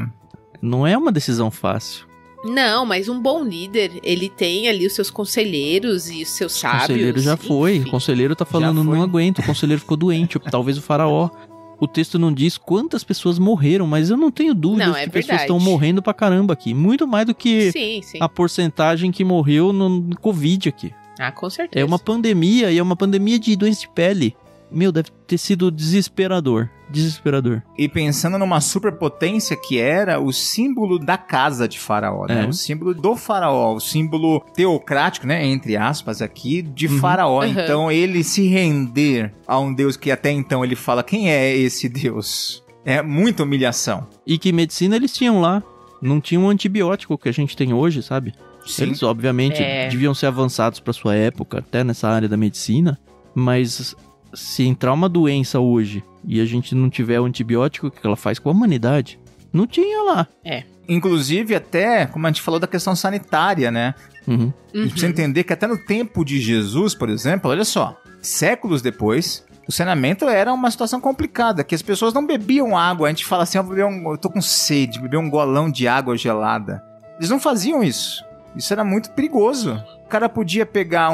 Não é uma decisão fácil.
Não, mas um bom líder, ele tem ali os seus conselheiros e os seus sábios.
O conselheiro já foi.
Enfim.
O conselheiro tá falando, não aguento. O conselheiro ficou doente. Talvez o faraó. O texto não diz quantas pessoas morreram, mas eu não tenho dúvidas que pessoas estão morrendo pra caramba aqui. Muito mais do que a porcentagem que morreu no Covid aqui.
Ah, com certeza.
É uma pandemia, e é uma pandemia de doença de pele. Meu, deve ter sido desesperador. Desesperador.
E pensando numa superpotência que era o símbolo da casa de Faraó, né? O símbolo do Faraó, o símbolo teocrático, né? Entre aspas aqui, de Faraó. Então, ele se render a um Deus que até então ele fala, quem é esse Deus? É muita humilhação.
E que medicina eles tinham lá? Não tinha um antibiótico que a gente tem hoje, sabe? Sim. Eles, obviamente, deviam ser avançados para sua época, até nessa área da medicina, mas se entrar uma doença hoje e a gente não tiver o antibiótico, o que ela faz com a humanidade? Não tinha lá.
Inclusive, até, como a gente falou da questão sanitária, né? A gente precisa entender que até no tempo de Jesus, por exemplo, olha só, séculos depois, o saneamento era uma situação complicada, que as pessoas não bebiam água. A gente fala assim, eu tô com sede, beber um golão de água gelada. Eles não faziam isso. Isso era muito perigoso. O cara podia pegar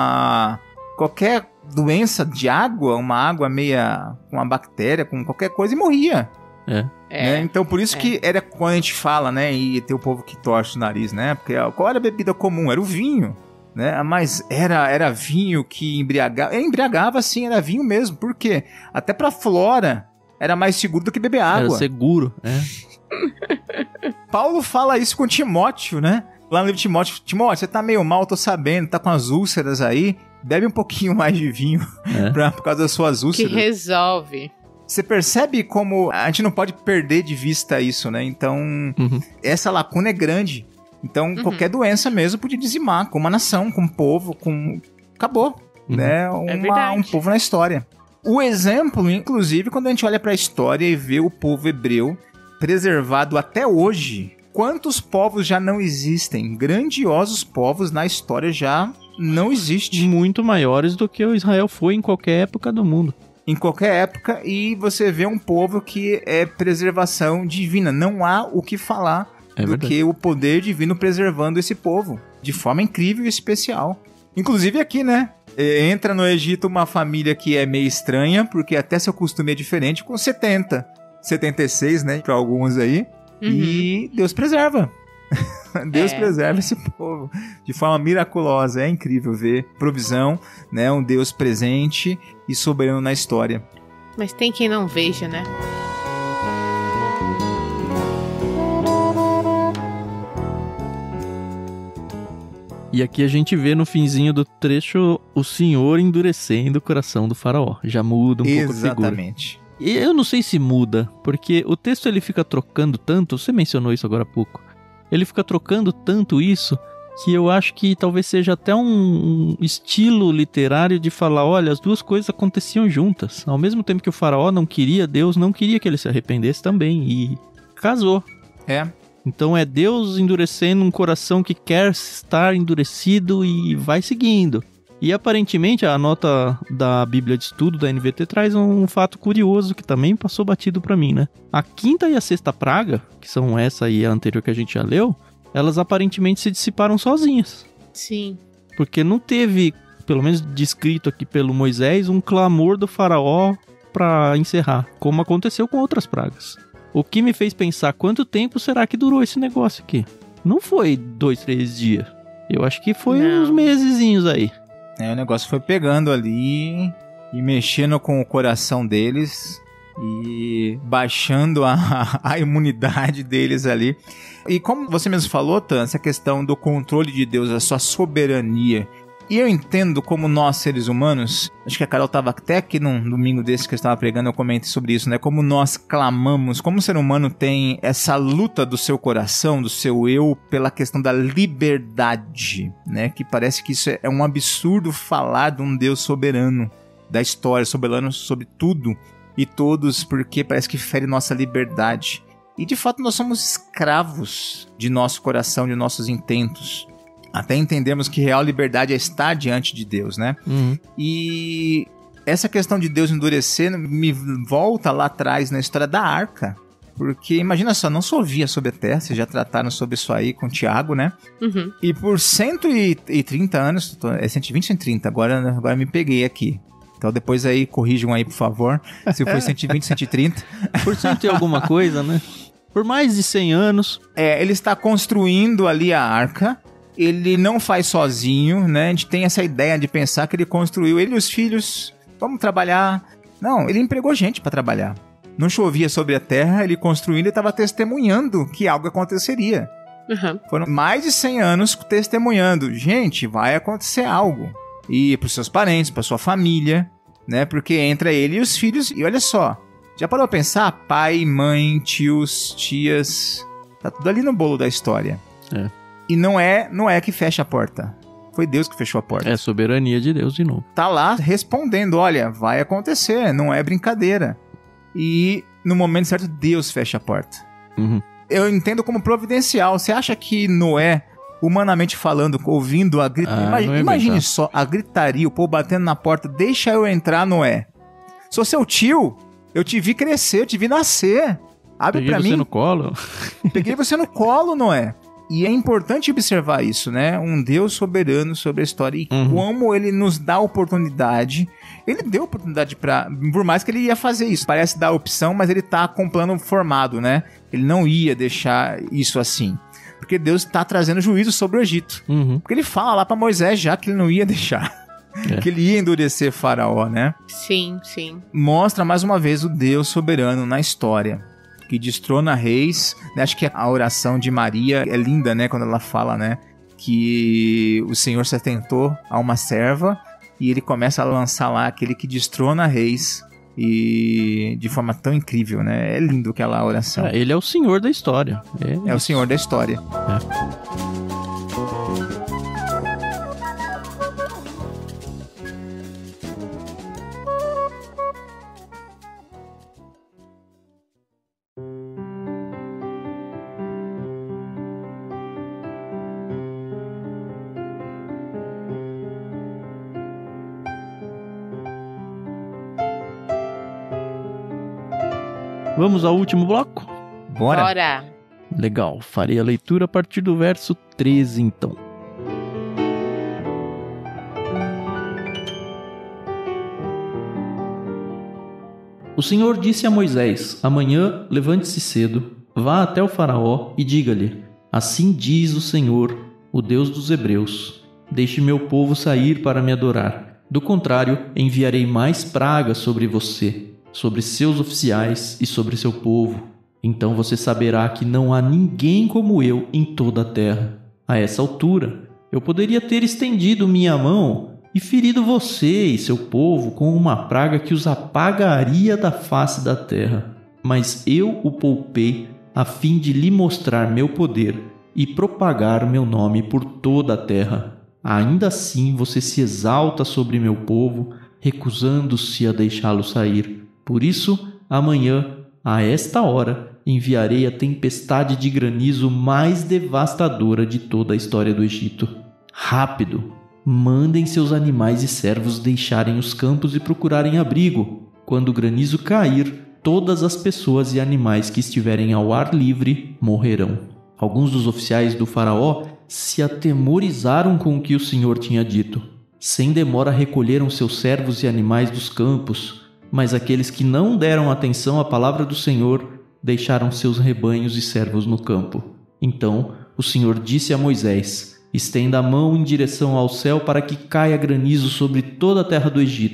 qualquer doença de água, uma água meia com uma bactéria, com qualquer coisa, e morria. Né? Então, por isso que era quando a gente fala, né, e tem o povo que torce o nariz, né, porque qual era a bebida comum? Era o vinho, né, mas era vinho que embriagava. Embriagava sim, era vinho mesmo. Por quê? Até pra flora era mais seguro do que beber água.
Era seguro,
Paulo fala isso com Timóteo, né? Lá no livro de Timóteo, você tá meio mal, tô sabendo, tá com as úlceras aí, bebe um pouquinho mais de vinho por causa das suas úlceras.
Que resolve.
Você percebe como a gente não pode perder de vista isso, né? Então, essa lacuna é grande. Então, qualquer doença mesmo podia dizimar com uma nação, com um povo, acabou, né? Um povo na história. O exemplo, inclusive, quando a gente olha para a história e vê o povo hebreu preservado até hoje, quantos povos já não existem? Grandiosos povos na história já não existem.
Muito maiores do que o Israel foi em qualquer época do mundo.
Em qualquer época, e você vê um povo que é preservação divina. Não há o que falar do que o poder divino preservando esse povo de forma incrível e especial. Inclusive aqui, né? Entra no Egito uma família que é meio estranha, porque até seu costume é diferente, com 76, né? Para alguns aí. E Deus preserva. Deus preserva esse povo de forma miraculosa. É incrível ver provisão, né? Um Deus presente e soberano na história.
Mas tem quem não veja, né?
E aqui a gente vê no finzinho do trecho o Senhor endurecendo o coração do faraó. Já muda um pouco a figura.
Exatamente.
E eu não sei se muda, porque o texto ele fica trocando tanto, você mencionou isso agora há pouco, ele fica trocando tanto isso, que eu acho que talvez seja até um estilo literário de falar, olha, as duas coisas aconteciam juntas. Ao mesmo tempo que o faraó não queria, Deus não queria que ele se arrependesse também, e casou. Então é Deus endurecendo um coração que quer estar endurecido e vai seguindo. E aparentemente a nota da Bíblia de Estudo da NVT traz um fato curioso que também passou batido pra mim, né? A quinta e a sexta praga, que são essa e a anterior que a gente já leu, elas aparentemente se dissiparam sozinhas.
Sim.
Porque não teve, pelo menos descrito aqui pelo Moisés, um clamor do faraó pra encerrar, como aconteceu com outras pragas. O que me fez pensar, quanto tempo será que durou esse negócio aqui? Não foi 2, 3 dias. Eu acho que foi uns mesezinhos aí.
O negócio foi pegando ali e mexendo com o coração deles. e baixando a imunidade deles ali. E como você mesmo falou, Tan, essa questão do controle de Deus, a sua soberania. E eu entendo como nós, seres humanos, acho que a Carol estava até aqui num domingo desse que eu estava pregando, eu comentei sobre isso, né? Como nós clamamos, como o ser humano tem essa luta do seu coração, do seu eu, pela questão da liberdade, né? Que parece que isso é um absurdo falar de um Deus soberano, da história, soberano sobre tudo e todos, porque parece que fere nossa liberdade. E de fato nós somos escravos de nosso coração, de nossos intentos. Até entendemos que real liberdade é estar diante de Deus, né?
Uhum.
E essa questão de Deus endurecer me volta lá atrás na história da Arca. Porque imagina só, não chovia sobre a terra, vocês já trataram sobre isso aí com o Tiago, né?
Uhum.
E por 130 anos, é 120 ou 130, agora me peguei aqui. Então depois aí corrijam aí, por favor, se foi 120, 130.
Por cento e alguma coisa, né? Por mais de 100 anos.
Ele está construindo ali a Arca. Ele não faz sozinho, né? A gente tem essa ideia de pensar que ele construiu, ele e os filhos, vamos trabalhar. Não, ele empregou gente para trabalhar. Não chovia sobre a terra, ele construindo e estava testemunhando que algo aconteceria.
Uhum.
Foram mais de 100 anos testemunhando. Gente, vai acontecer algo. E para os seus parentes, para sua família, né? Porque entra ele e os filhos. E olha só, já parou a pensar? Pai, mãe, tios, tias, tá tudo ali no bolo da história.
É.
E não é que fecha a porta. Foi Deus que fechou a porta.
É soberania de Deus de novo.
Tá lá respondendo, olha, vai acontecer, não é brincadeira. E no momento certo, Deus fecha a porta.
Uhum.
Eu entendo como providencial. Você acha que Noé, humanamente falando, ouvindo a gritaria... Imagine só, a gritaria, o povo batendo na porta, deixa eu entrar, Noé. Sou seu tio, eu te vi crescer, eu te vi nascer. Abre pra mim.
Peguei você no colo.
Peguei você no colo, Noé. E é importante observar isso, né? Um Deus soberano sobre a história. E como ele nos dá oportunidade. Ele deu oportunidade pra... Por mais que ele ia fazer isso. Parece dar opção, mas ele tá com um plano formado, né? Ele não ia deixar isso assim. Porque Deus tá trazendo juízo sobre o Egito.
Uhum.
Porque ele fala lá pra Moisés já que ele não ia deixar. Que ele ia endurecer Faraó, né?
Sim, sim.
Mostra mais uma vez o Deus soberano na história. Que destrona reis, né? Acho que a oração de Maria é linda, né? Quando ela fala, né? Que o Senhor se atentou a uma serva e ele começa a lançar lá aquele que destrona reis e de forma tão incrível, né? É lindo aquela oração.
Ele é o Senhor da história.
É o Senhor da história.
Vamos ao último bloco?
Bora!
Legal, farei a leitura a partir do verso 13, então. O Senhor disse a Moisés: amanhã levante-se cedo, vá até o faraó e diga-lhe: assim diz o Senhor, o Deus dos Hebreus, deixe meu povo sair para me adorar. Do contrário, enviarei mais pragas sobre você, sobre seus oficiais e sobre seu povo. Então você saberá que não há ninguém como eu em toda a terra. A essa altura, eu poderia ter estendido minha mão e ferido você e seu povo com uma praga que os apagaria da face da terra. Mas eu o poupei a fim de lhe mostrar meu poder e propagar meu nome por toda a terra. Ainda assim você se exalta sobre meu povo, recusando-se a deixá-lo sair. Por isso, amanhã, a esta hora, enviarei a tempestade de granizo mais devastadora de toda a história do Egito. Rápido! Mandem seus animais e servos deixarem os campos e procurarem abrigo. Quando o granizo cair, todas as pessoas e animais que estiverem ao ar livre morrerão. Alguns dos oficiais do faraó se atemorizaram com o que o Senhor tinha dito. Sem demora recolheram seus servos e animais dos campos, mas aqueles que não deram atenção à palavra do Senhor deixaram seus rebanhos e servos no campo. Então o Senhor disse a Moisés: estenda a mão em direção ao céu para que caia granizo sobre toda a terra do Egito,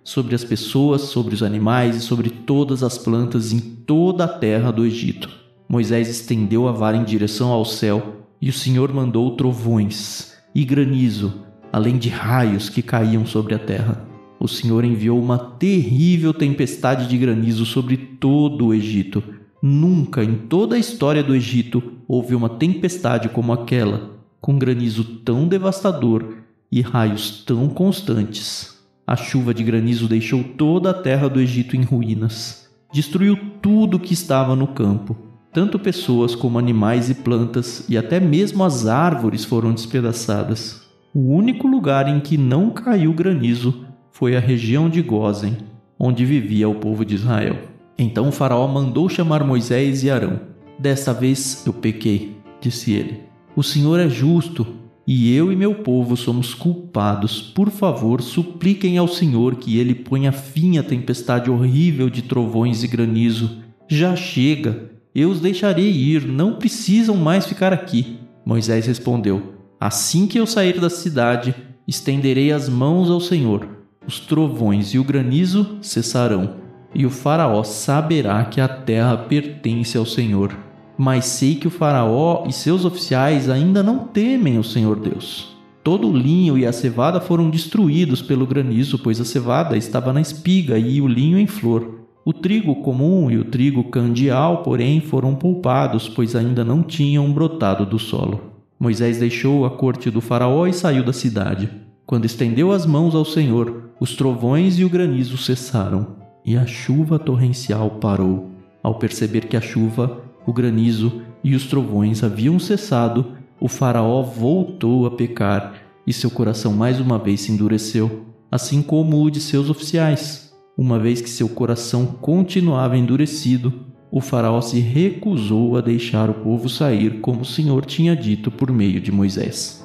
sobre as pessoas, sobre os animais e sobre todas as plantas em toda a terra do Egito. Moisés estendeu a vara em direção ao céu e o Senhor mandou trovões e granizo, além de raios que caíam sobre a terra. O Senhor enviou uma terrível tempestade de granizo sobre todo o Egito. Nunca em toda a história do Egito houve uma tempestade como aquela, com granizo tão devastador e raios tão constantes. A chuva de granizo deixou toda a terra do Egito em ruínas. Destruiu tudo que estava no campo. Tanto pessoas como animais e plantas e até mesmo as árvores foram despedaçadas. O único lugar em que não caiu granizo foi a região de Gósen, onde vivia o povo de Israel. Então o faraó mandou chamar Moisés e Arão. Desta vez eu pequei, disse ele. O Senhor é justo e eu e meu povo somos culpados. Por favor, supliquem ao Senhor que ele ponha fim à tempestade horrível de trovões e granizo. Já chega, eu os deixarei ir, não precisam mais ficar aqui. Moisés respondeu: assim que eu sair da cidade, estenderei as mãos ao Senhor. Os trovões e o granizo cessarão, e o faraó saberá que a terra pertence ao Senhor. Mas sei que o faraó e seus oficiais ainda não temem o Senhor Deus. Todo o linho e a cevada foram destruídos pelo granizo, pois a cevada estava na espiga e o linho em flor. O trigo comum e o trigo candial, porém, foram poupados, pois ainda não tinham brotado do solo. Moisés deixou a corte do faraó e saiu da cidade. Quando estendeu as mãos ao Senhor, os trovões e o granizo cessaram, e a chuva torrencial parou. Ao perceber que a chuva, o granizo e os trovões haviam cessado, o faraó voltou a pecar, e seu coração mais uma vez se endureceu, assim como o de seus oficiais. Uma vez que seu coração continuava endurecido, o faraó se recusou a deixar o povo sair como o Senhor tinha dito por meio de Moisés.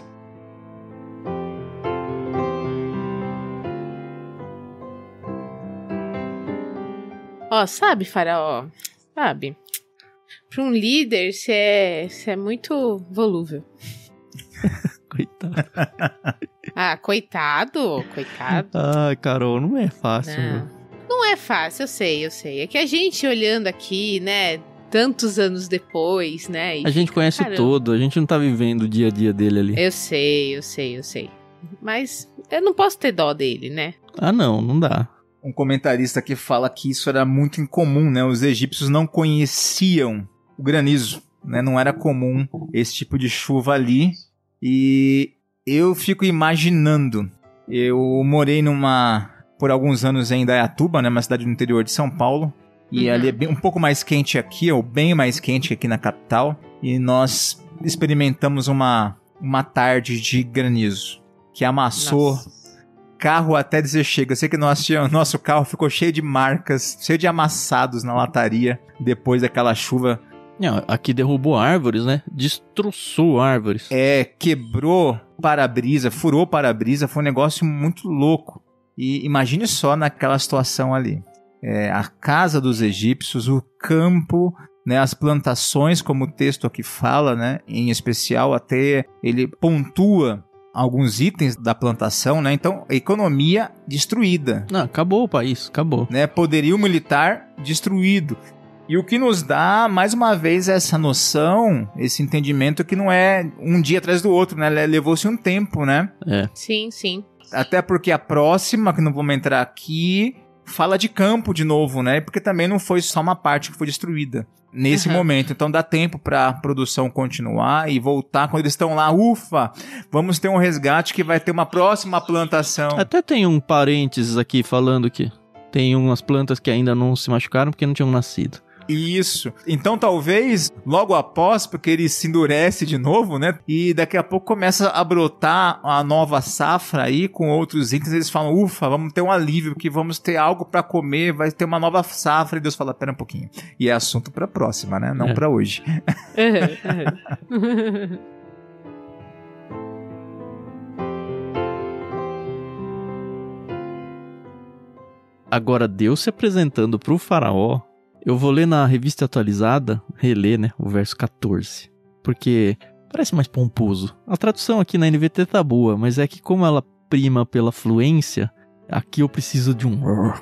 Sabe, faraó? Sabe? Para um líder, você é muito volúvel.
Coitado.
Coitado?
Ai, Carol, não é fácil.
Não é fácil, eu sei. É que a gente olhando aqui, né, tantos anos depois, né?
A gente conhece todo, a gente não tá vivendo o dia a dia dele ali.
Eu sei. Mas eu não posso ter dó dele, né?
Não dá.
Um comentarista aqui fala que isso era muito incomum, né? Os egípcios não conheciam o granizo, né? Não era comum esse tipo de chuva ali. E eu fico imaginando. Eu morei por alguns anos em Indaiatuba, né? Uma cidade do interior de São Paulo. E ali é um pouco mais quente aqui, ou bem mais quente aqui na capital. E nós experimentamos uma tarde de granizo que amassou...
Nossa.
Carro até dizer chega. Eu sei que nosso carro ficou cheio de marcas, cheio de amassados na lataria depois daquela chuva.
Aqui derrubou árvores, né? Destroçou árvores.
Quebrou para-brisa, furou para-brisa. Foi um negócio muito louco. E imagine só naquela situação ali. A casa dos egípcios, o campo, né, as plantações, como o texto aqui fala, né? Em especial, até ele pontua alguns itens da plantação, né? Então, economia destruída.
Acabou o país, acabou.
Né? Poderio militar destruído. E o que nos dá, mais uma vez, essa noção, esse entendimento que não é um dia atrás do outro, né? Levou-se um tempo, né?
Sim.
Até porque a próxima, que não vamos entrar aqui, fala de campo de novo, né? Porque também não foi só uma parte que foi destruída nesse momento. Então dá tempo para a produção continuar e voltar. Quando eles estão lá, ufa, vamos ter um resgate que vai ter uma próxima plantação.
Até tem um parênteses aqui falando que tem umas plantas que ainda não se machucaram porque não tinham nascido.
Isso. Então talvez logo após, porque ele se endurece de novo, né? E daqui a pouco começa a brotar a nova safra aí com outros itens. Eles falam, ufa, vamos ter um alívio, que vamos ter algo para comer, vai ter uma nova safra. E Deus fala, pera um pouquinho. E é assunto para próxima, né? Não para hoje.
Agora, Deus se apresentando pro faraó. Eu vou ler na revista atualizada, reler, né, o verso 14, porque parece mais pomposo. A tradução aqui na NVT tá boa, mas é que como ela prima pela fluência, Aqui eu preciso de um...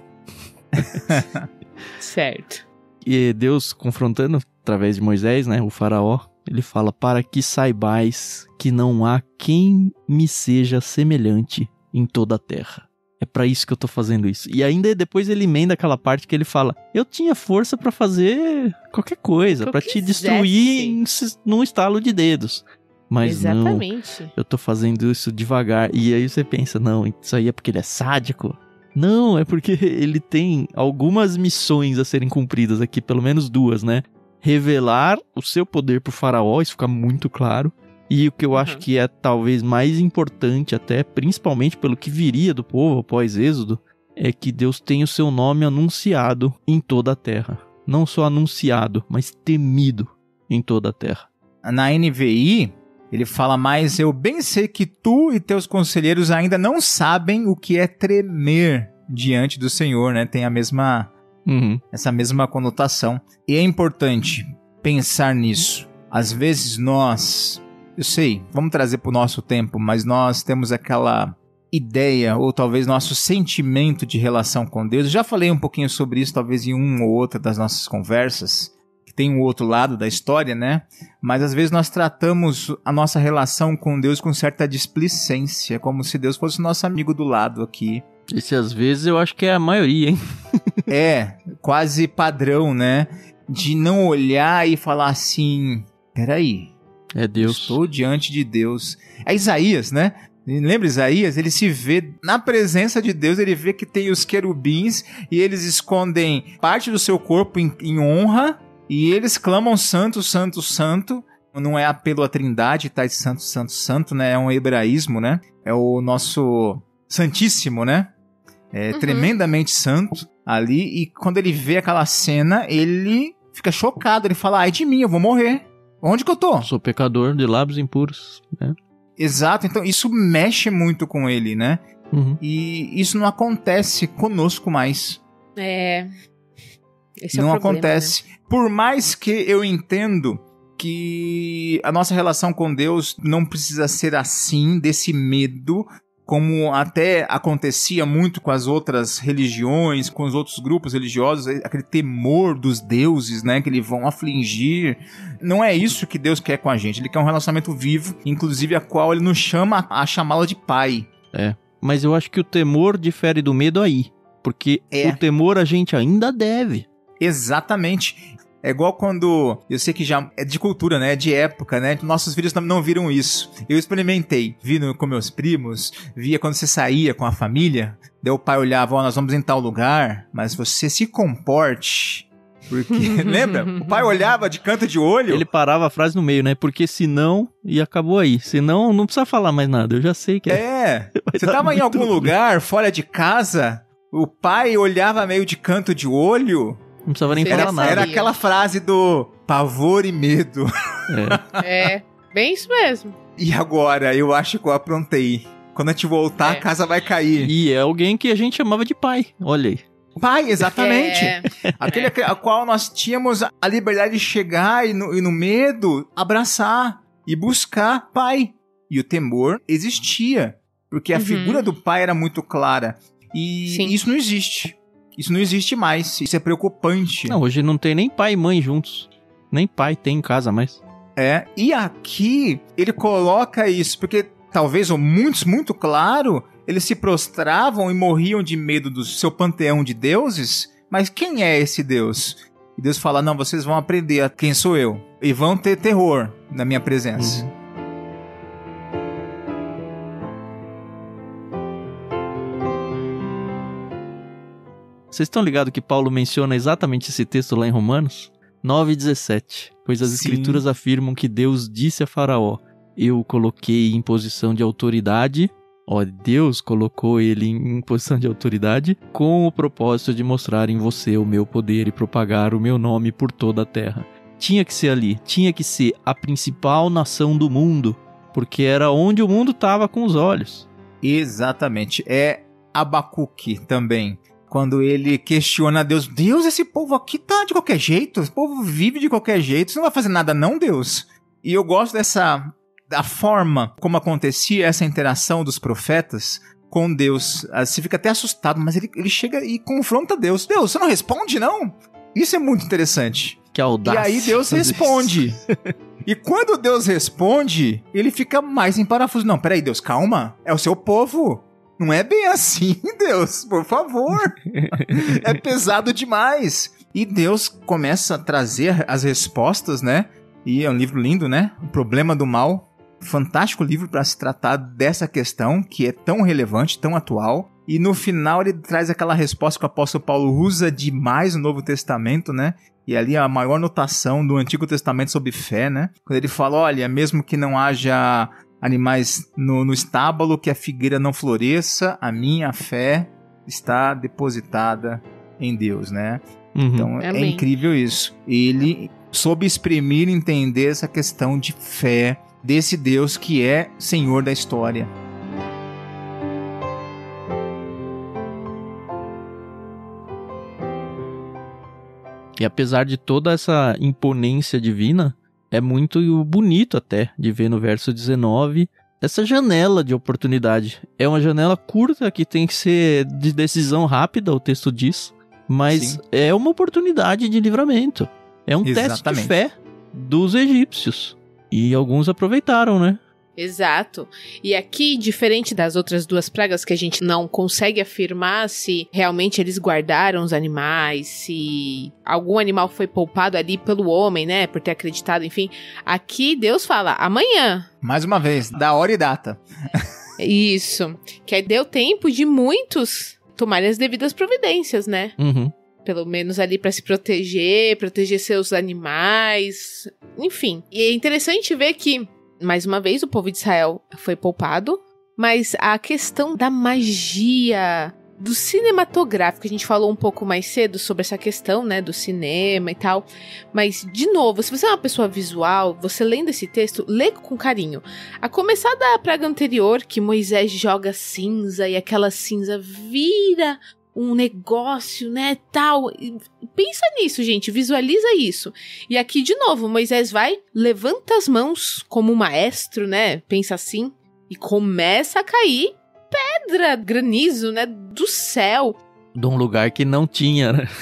Certo.
E Deus confrontando através de Moisés, né, o faraó, ele fala: para que saibais que não há quem me seja semelhante em toda a terra. É pra isso que eu tô fazendo isso. E ainda depois ele emenda aquela parte que ele fala: eu tinha força pra fazer qualquer coisa, pra te destruir num estalo de dedos. Mas
exatamente.
Não, eu tô fazendo isso devagar. E aí você pensa: não, isso aí é porque ele é sádico? Não, é porque ele tem algumas missões a serem cumpridas aqui, pelo menos 2, né? Revelar o seu poder pro faraó, isso fica muito claro. E o que eu acho que é talvez mais importante até, principalmente pelo que viria do povo após Êxodo, é que Deus tem o seu nome anunciado em toda a terra. Não só anunciado, mas temido em toda a terra.
Na NVI, ele fala mais: eu bem sei que tu e teus conselheiros ainda não sabem o que é tremer diante do Senhor, né? Tem a mesma, essa mesma conotação. E é importante pensar nisso. Às vezes nós... Eu sei, vamos trazer para o nosso tempo, mas nós temos aquela ideia, ou talvez nosso sentimento de relação com Deus. Eu já falei um pouquinho sobre isso, talvez em uma ou outra das nossas conversas, que tem um outro lado da história, né? Mas às vezes nós tratamos a nossa relação com Deus com certa displicência, como se Deus fosse nosso amigo do lado aqui.
Esse às vezes eu acho que é a maioria, hein?
É, quase padrão, né? De não olhar e falar assim: peraí,
é Deus.
Estou diante de Deus. É Isaías, né? Lembra Isaías? Ele se vê na presença de Deus, ele vê que tem os querubins e eles escondem parte do seu corpo em honra e eles clamam santo, santo, santo. Não é apelo à trindade, tá? Santo, santo, santo, né? É um hebraísmo, né? É o nosso santíssimo, né? É tremendamente santo ali. E quando ele vê aquela cena, ele fica chocado. Ele fala: ai de mim, eu vou morrer. Onde que eu tô?
Sou pecador de lábios impuros, né?
Exato, então isso mexe muito com ele, né? E isso não acontece conosco mais.
Esse é
não
o problema,
acontece. Né? Por mais que eu entendo que a nossa relação com Deus não precisa ser assim, desse medo, como até acontecia muito com as outras religiões, com os outros grupos religiosos, aquele temor dos deuses, né, que eles vão afligir. Não é isso que Deus quer com a gente. Ele quer um relacionamento vivo, inclusive a qual ele nos chama a chamá-lo de pai.
É, mas eu acho que o temor difere do medo aí, porque o temor a gente ainda deve.
Exatamente. É igual quando, eu sei que já é de cultura, né, de época, né, nossos filhos não viram isso. Eu experimentei, vi com meus primos, via quando você saía com a família, daí o pai olhava: ó, nós vamos em tal lugar, mas você se comporte, porque, lembra? O pai olhava de canto de olho.
Ele parava a frase no meio, né, porque senão, e acabou aí, senão não precisa falar mais nada, eu já sei que
você tava em algum lugar, fora de casa, o pai olhava meio de canto de olho.
Não precisava nem falar nada.
Era aquela frase do pavor e medo.
Bem isso mesmo.
E agora, eu acho que eu aprontei. Quando a gente voltar, a casa vai cair.
E é alguém que a gente chamava de pai, olha aí.
Pai, exatamente. Aquele a qual nós tínhamos a liberdade de chegar e no medo, abraçar e buscar pai. E o temor existia, porque a figura do pai era muito clara. E isso não existe. Isso não existe mais. Isso é preocupante.
Não, hoje não tem nem pai e mãe juntos. Nem pai tem em casa mais.
E aqui ele coloca isso, porque talvez, ou muitos, muito claro, eles se prostravam e morriam de medo do seu panteão de deuses. Mas quem é esse Deus? E Deus fala: não, vocês vão aprender quem sou eu. E vão ter terror na minha presença.
Vocês estão ligados que Paulo menciona exatamente esse texto lá em Romanos? 9:17. Pois as escrituras afirmam que Deus disse a Faraó: eu o coloquei em posição de autoridade. Deus colocou ele em posição de autoridade com o propósito de mostrar em você o meu poder e propagar o meu nome por toda a terra. Tinha que ser ali, tinha que ser a principal nação do mundo, porque era onde o mundo estava com os olhos.
Exatamente. É Abacuque também. Quando ele questiona Deus: Deus, esse povo aqui tá de qualquer jeito, esse povo vive de qualquer jeito, você não vai fazer nada não, Deus? E eu gosto da forma como acontecia essa interação dos profetas, com Deus. Você fica até assustado, mas ele chega e confronta Deus. Deus, você não responde, não? Isso é muito interessante.
Que audácia.
E aí Deus responde. E quando Deus responde, ele fica mais em parafuso. Não, peraí, Deus, calma. É o seu povo. Não é bem assim, Deus, por favor. É pesado demais. E Deus começa a trazer as respostas, né? E é um livro lindo, né? O Problema do Mal. Fantástico livro para se tratar dessa questão que é tão relevante, tão atual. E no final ele traz aquela resposta que o apóstolo Paulo usa demais no Novo Testamento, né? E ali a maior notação do Antigo Testamento sobre fé, né? Quando ele fala, olha, mesmo que não haja animais no estábulo, que a figueira não floresça, a minha fé está depositada em Deus, né? Então é incrível isso. Ele soube exprimir e entender essa questão de fé desse Deus que é Senhor da história.
E apesar de toda essa imponência divina, é muito bonito até de ver no verso 19 essa janela de oportunidade. É uma janela curta que tem que ser de decisão rápida, o texto diz, mas sim, é uma oportunidade de livramento. É um teste de fé dos egípcios. E alguns aproveitaram, né?
Exato. E aqui, diferente das outras duas pragas que a gente não consegue afirmar se realmente eles guardaram os animais, se algum animal foi poupado ali pelo homem, né, por ter acreditado, enfim. Aqui Deus fala, amanhã.
Mais uma vez, da hora e data.
Isso. Que aí deu tempo de muitos tomarem as devidas providências, né? Pelo menos ali para se proteger seus animais, enfim. E é interessante ver que, mais uma vez, o povo de Israel foi poupado, mas a questão da magia, do cinematográfico, a gente falou um pouco mais cedo sobre essa questão, né, do cinema e tal, mas, de novo, se você é uma pessoa visual, você lendo esse texto, lê com carinho. A começar da praga anterior, que Moisés joga cinza e aquela cinza vira um negócio, né, tal. Pensa nisso, gente, visualiza isso. E aqui, de novo, Moisés vai, levanta as mãos como um maestro, né, pensa assim, e começa a cair pedra, granizo, né, do céu.
De um lugar que não tinha, né?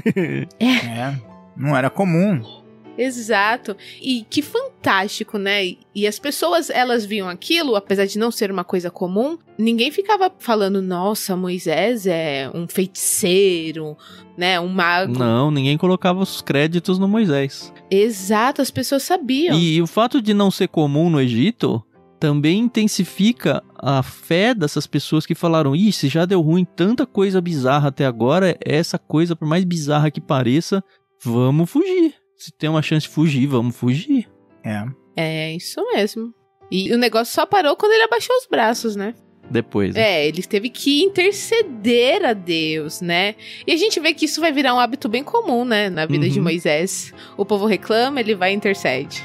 Não era comum.
Exato. E que fantástico, né? E as pessoas, elas viam aquilo, apesar de não ser uma coisa comum, ninguém ficava falando, nossa, Moisés é um feiticeiro, né? Um mago.
Não, ninguém colocava os créditos no Moisés.
Exato, as pessoas sabiam.
E o fato de não ser comum no Egito também intensifica a fé dessas pessoas que falaram, se já deu ruim tanta coisa bizarra até agora, essa coisa, por mais bizarra que pareça, vamos fugir. Se tem uma chance de fugir, vamos fugir.
É isso mesmo. E o negócio só parou quando ele abaixou os braços, né?
Depois.
Ele teve que interceder a Deus, né? E a gente vê que isso vai virar um hábito bem comum, né? Na vida de Moisés. O povo reclama, ele vai e intercede.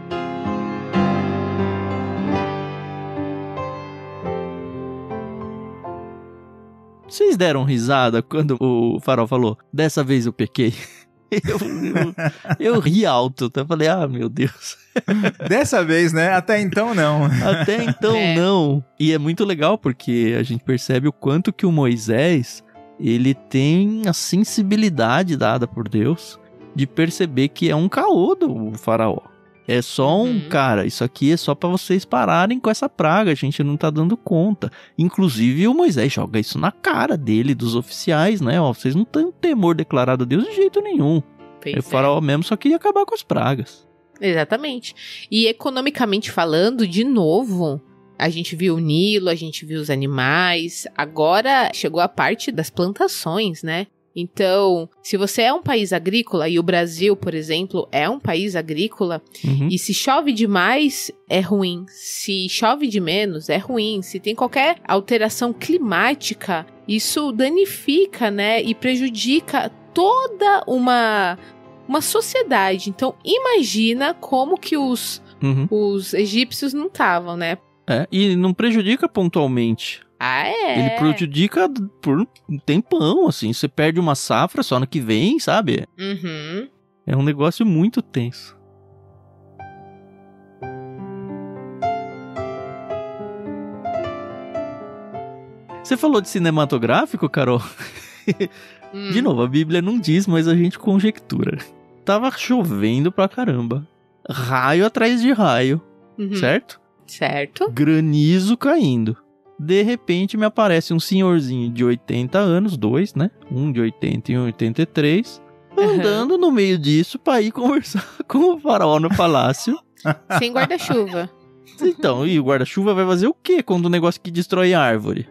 Vocês deram risada quando o Faraó falou, dessa vez eu pequei? Eu ri alto, eu falei, meu Deus.
Dessa vez, né? Até então não.
Até então não. E é muito legal porque a gente percebe o quanto que o Moisés, ele tem a sensibilidade dada por Deus de perceber que é um caô do Faraó. É só cara, isso aqui é só pra vocês pararem com essa praga, a gente não tá dando conta. Inclusive o Moisés joga isso na cara dele, dos oficiais, né? Vocês não têm temor declarado a Deus de jeito nenhum. O Faraó mesmo só queria acabar com as pragas.
Exatamente. E economicamente falando, de novo, a gente viu o Nilo, a gente viu os animais, agora chegou a parte das plantações, né? Então, se você é um país agrícola, e o Brasil, por exemplo, é um país agrícola, e se chove demais, é ruim. Se chove de menos, é ruim. Se tem qualquer alteração climática, isso danifica, né? E prejudica toda uma sociedade. Então, imagina como que os egípcios não estavam, né?
E não prejudica pontualmente. Ele prejudica por um tempão, assim. Você perde uma safra só no que vem, sabe? É um negócio muito tenso. Você falou de cinematográfico, Carol? De novo, a Bíblia não diz, mas a gente conjectura. Tava chovendo pra caramba. Raio atrás de raio, certo?
Certo.
Granizo caindo. De repente me aparece um senhorzinho de 80 anos, dois, né? Um de 80 e um de 83, andando no meio disso pra ir conversar com o faraó no palácio.
Sem guarda-chuva.
Então, e o guarda-chuva vai fazer o quê quando o negócio que destrói a árvore?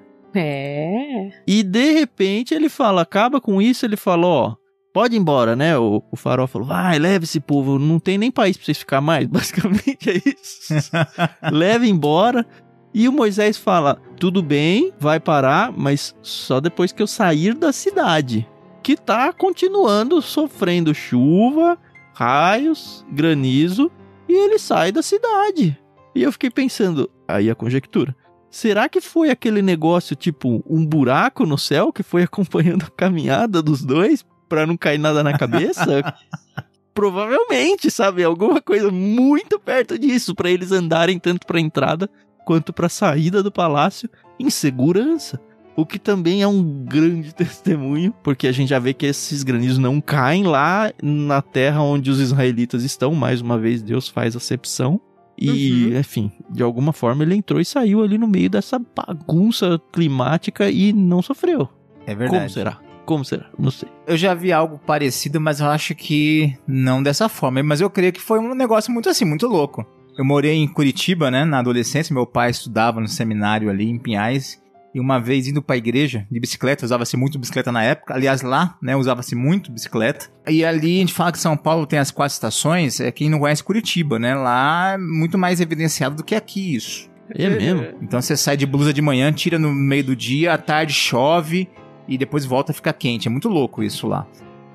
E de repente ele fala, acaba com isso, ele fala, ó, pode ir embora, né? O faraó falou, vai, leve esse povo, não tem nem país pra vocês ficar mais, basicamente é isso. Leve embora. E o Moisés fala, tudo bem, vai parar, mas só depois que eu sair da cidade, que tá continuando sofrendo chuva, raios, granizo, e ele sai da cidade. E eu fiquei pensando, aí a conjectura, será que foi aquele negócio tipo um buraco no céu que foi acompanhando a caminhada dos dois pra não cair nada na cabeça? Provavelmente, sabe? Alguma coisa muito perto disso pra eles andarem tanto pra entrada quanto pra saída do palácio em segurança. O que também é um grande testemunho, porque a gente já vê que esses granizos não caem lá na terra onde os israelitas estão. Mais uma vez, Deus faz acepção. E, enfim, de alguma forma ele entrou e saiu ali no meio dessa bagunça climática e não sofreu.
É verdade.
Como será? Não sei.
Eu já vi algo parecido, mas eu acho que não dessa forma. Mas eu creio que foi um negócio muito assim, muito louco. Eu morei em Curitiba, né, na adolescência. Meu pai estudava no seminário ali em Pinhais. E uma vez indo pra igreja de bicicleta, usava-se muito bicicleta na época. Aliás, lá, né, usava-se muito bicicleta. E ali a gente fala que São Paulo tem as 4 estações. Quem não conhece Curitiba, né? Lá é muito mais evidenciado do que aqui isso.
É mesmo?
Então você sai de blusa de manhã, tira no meio do dia, à tarde chove e depois volta a ficar quente. É muito louco isso lá.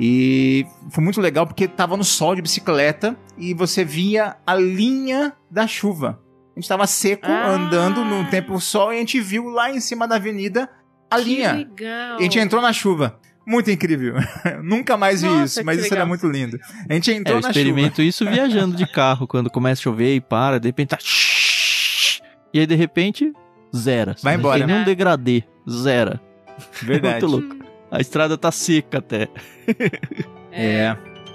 E foi muito legal porque tava no sol de bicicleta e você via a linha da chuva. A gente tava seco, andando no tempo do sol e a gente viu lá em cima da avenida a linha.
Legal.
E a gente entrou na chuva. Muito incrível. Nunca mais vi isso, mas isso era muito lindo. A gente entrou na chuva.
Eu experimento isso viajando de carro, quando começa a chover e para, de repente tá... E aí, de repente, zera.
Vai embora.
Tem nem um degradê, zera.
Verdade.
Muito louco. A estrada tá seca até.
É.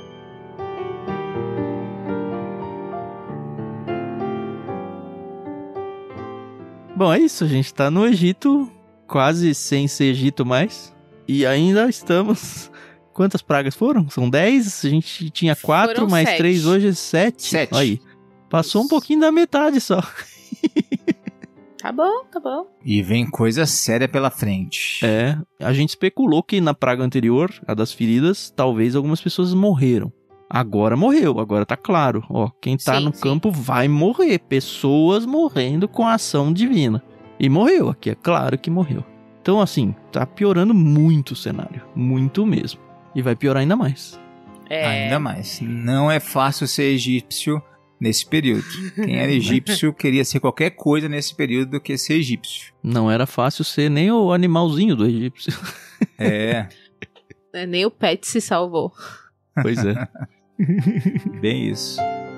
Bom, é isso. A gente tá no Egito, quase sem ser Egito mais. E ainda estamos... Quantas pragas foram? São 10? A gente tinha 4,
Foram
mais
7.
3, hoje é 7. Aí. Passou um pouquinho da metade só.
Tá bom.
E vem coisa séria pela frente.
É, a gente especulou que na praga anterior, a das feridas, talvez algumas pessoas morreram. Agora morreu, agora tá claro. Ó, quem tá no campo vai morrer. Pessoas morrendo com a ação divina. E morreu, aqui é claro que morreu. Então, assim, tá piorando muito o cenário. Muito mesmo. E vai piorar ainda mais.
Ainda mais. Não é fácil ser egípcio nesse período. Quem era egípcio queria ser qualquer coisa nesse período do que ser egípcio.
Não era fácil ser nem o animalzinho do egípcio.
Nem o pet se salvou.
Pois é.
Bem isso.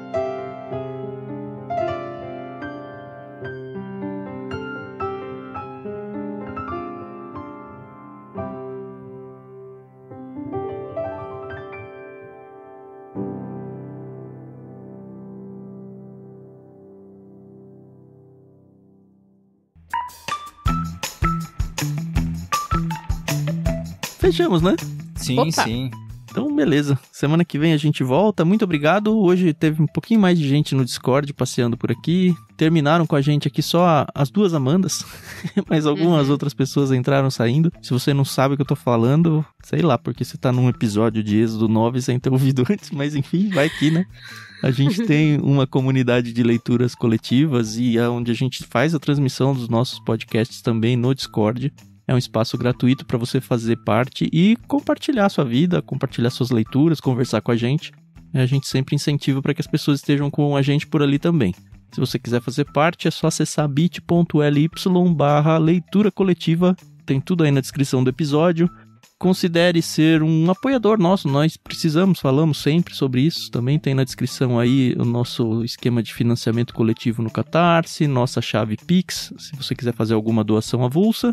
Fechamos, né?
Sim,
Opa.
sim.
Então, beleza. Semana que vem a gente volta. Muito obrigado. Hoje teve um pouquinho mais de gente no Discord passeando por aqui. Terminaram com a gente aqui só as 2 Amandas. Mas algumas outras pessoas entraram saindo. Se você não sabe o que eu tô falando, sei lá, porque você tá num episódio de Êxodo 9 sem ter ouvido antes. Mas enfim, vai aqui, né? A gente tem uma comunidade de leituras coletivas e é onde a gente faz a transmissão dos nossos podcasts também no Discord. É um espaço gratuito para você fazer parte e compartilhar sua vida, compartilhar suas leituras, conversar com a gente. A gente sempre incentiva para que as pessoas estejam com a gente por ali também. Se você quiser fazer parte, é só acessar bit.ly/leitura coletiva. Tem tudo aí na descrição do episódio. Considere ser um apoiador nosso, nós falamos sempre sobre isso. Também tem na descrição aí o nosso esquema de financiamento coletivo no Catarse, nossa chave Pix, se você quiser fazer alguma doação avulsa.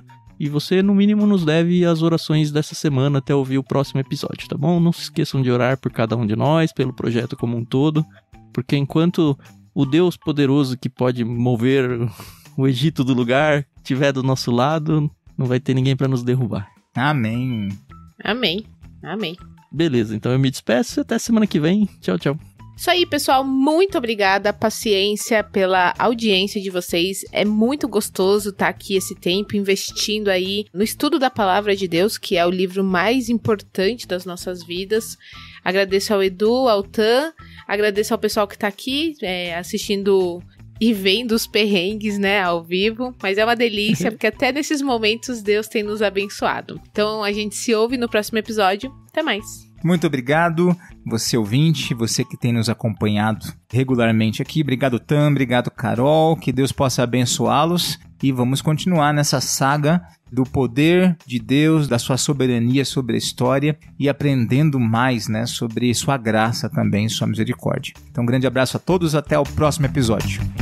E você, no mínimo, nos deve as orações dessa semana até ouvir o próximo episódio, tá bom? Não se esqueçam de orar por cada um de nós, pelo projeto como um todo, porque enquanto o Deus poderoso que pode mover o Egito do lugar estiver do nosso lado, não vai ter ninguém para nos derrubar.
Amém.
Amém. Amém.
Beleza, então eu me despeço até semana que vem. Tchau, tchau.
Isso aí, pessoal. Muito obrigada, paciência, pela audiência de vocês. É muito gostoso estar aqui esse tempo investindo aí no estudo da Palavra de Deus, que é o livro mais importante das nossas vidas. Agradeço ao Edu, ao Tan, agradeço ao pessoal que está aqui assistindo e vendo os perrengues, né, ao vivo. Mas é uma delícia, porque até nesses momentos Deus tem nos abençoado. Então a gente se ouve no próximo episódio. Até mais.
Muito obrigado, você ouvinte, você que tem nos acompanhado regularmente aqui. Obrigado, Tam, obrigado, Carol. Que Deus possa abençoá-los. E vamos continuar nessa saga do poder de Deus, da sua soberania sobre a história e aprendendo mais, né, sobre sua graça também, sua misericórdia. Então, um grande abraço a todos, até o próximo episódio.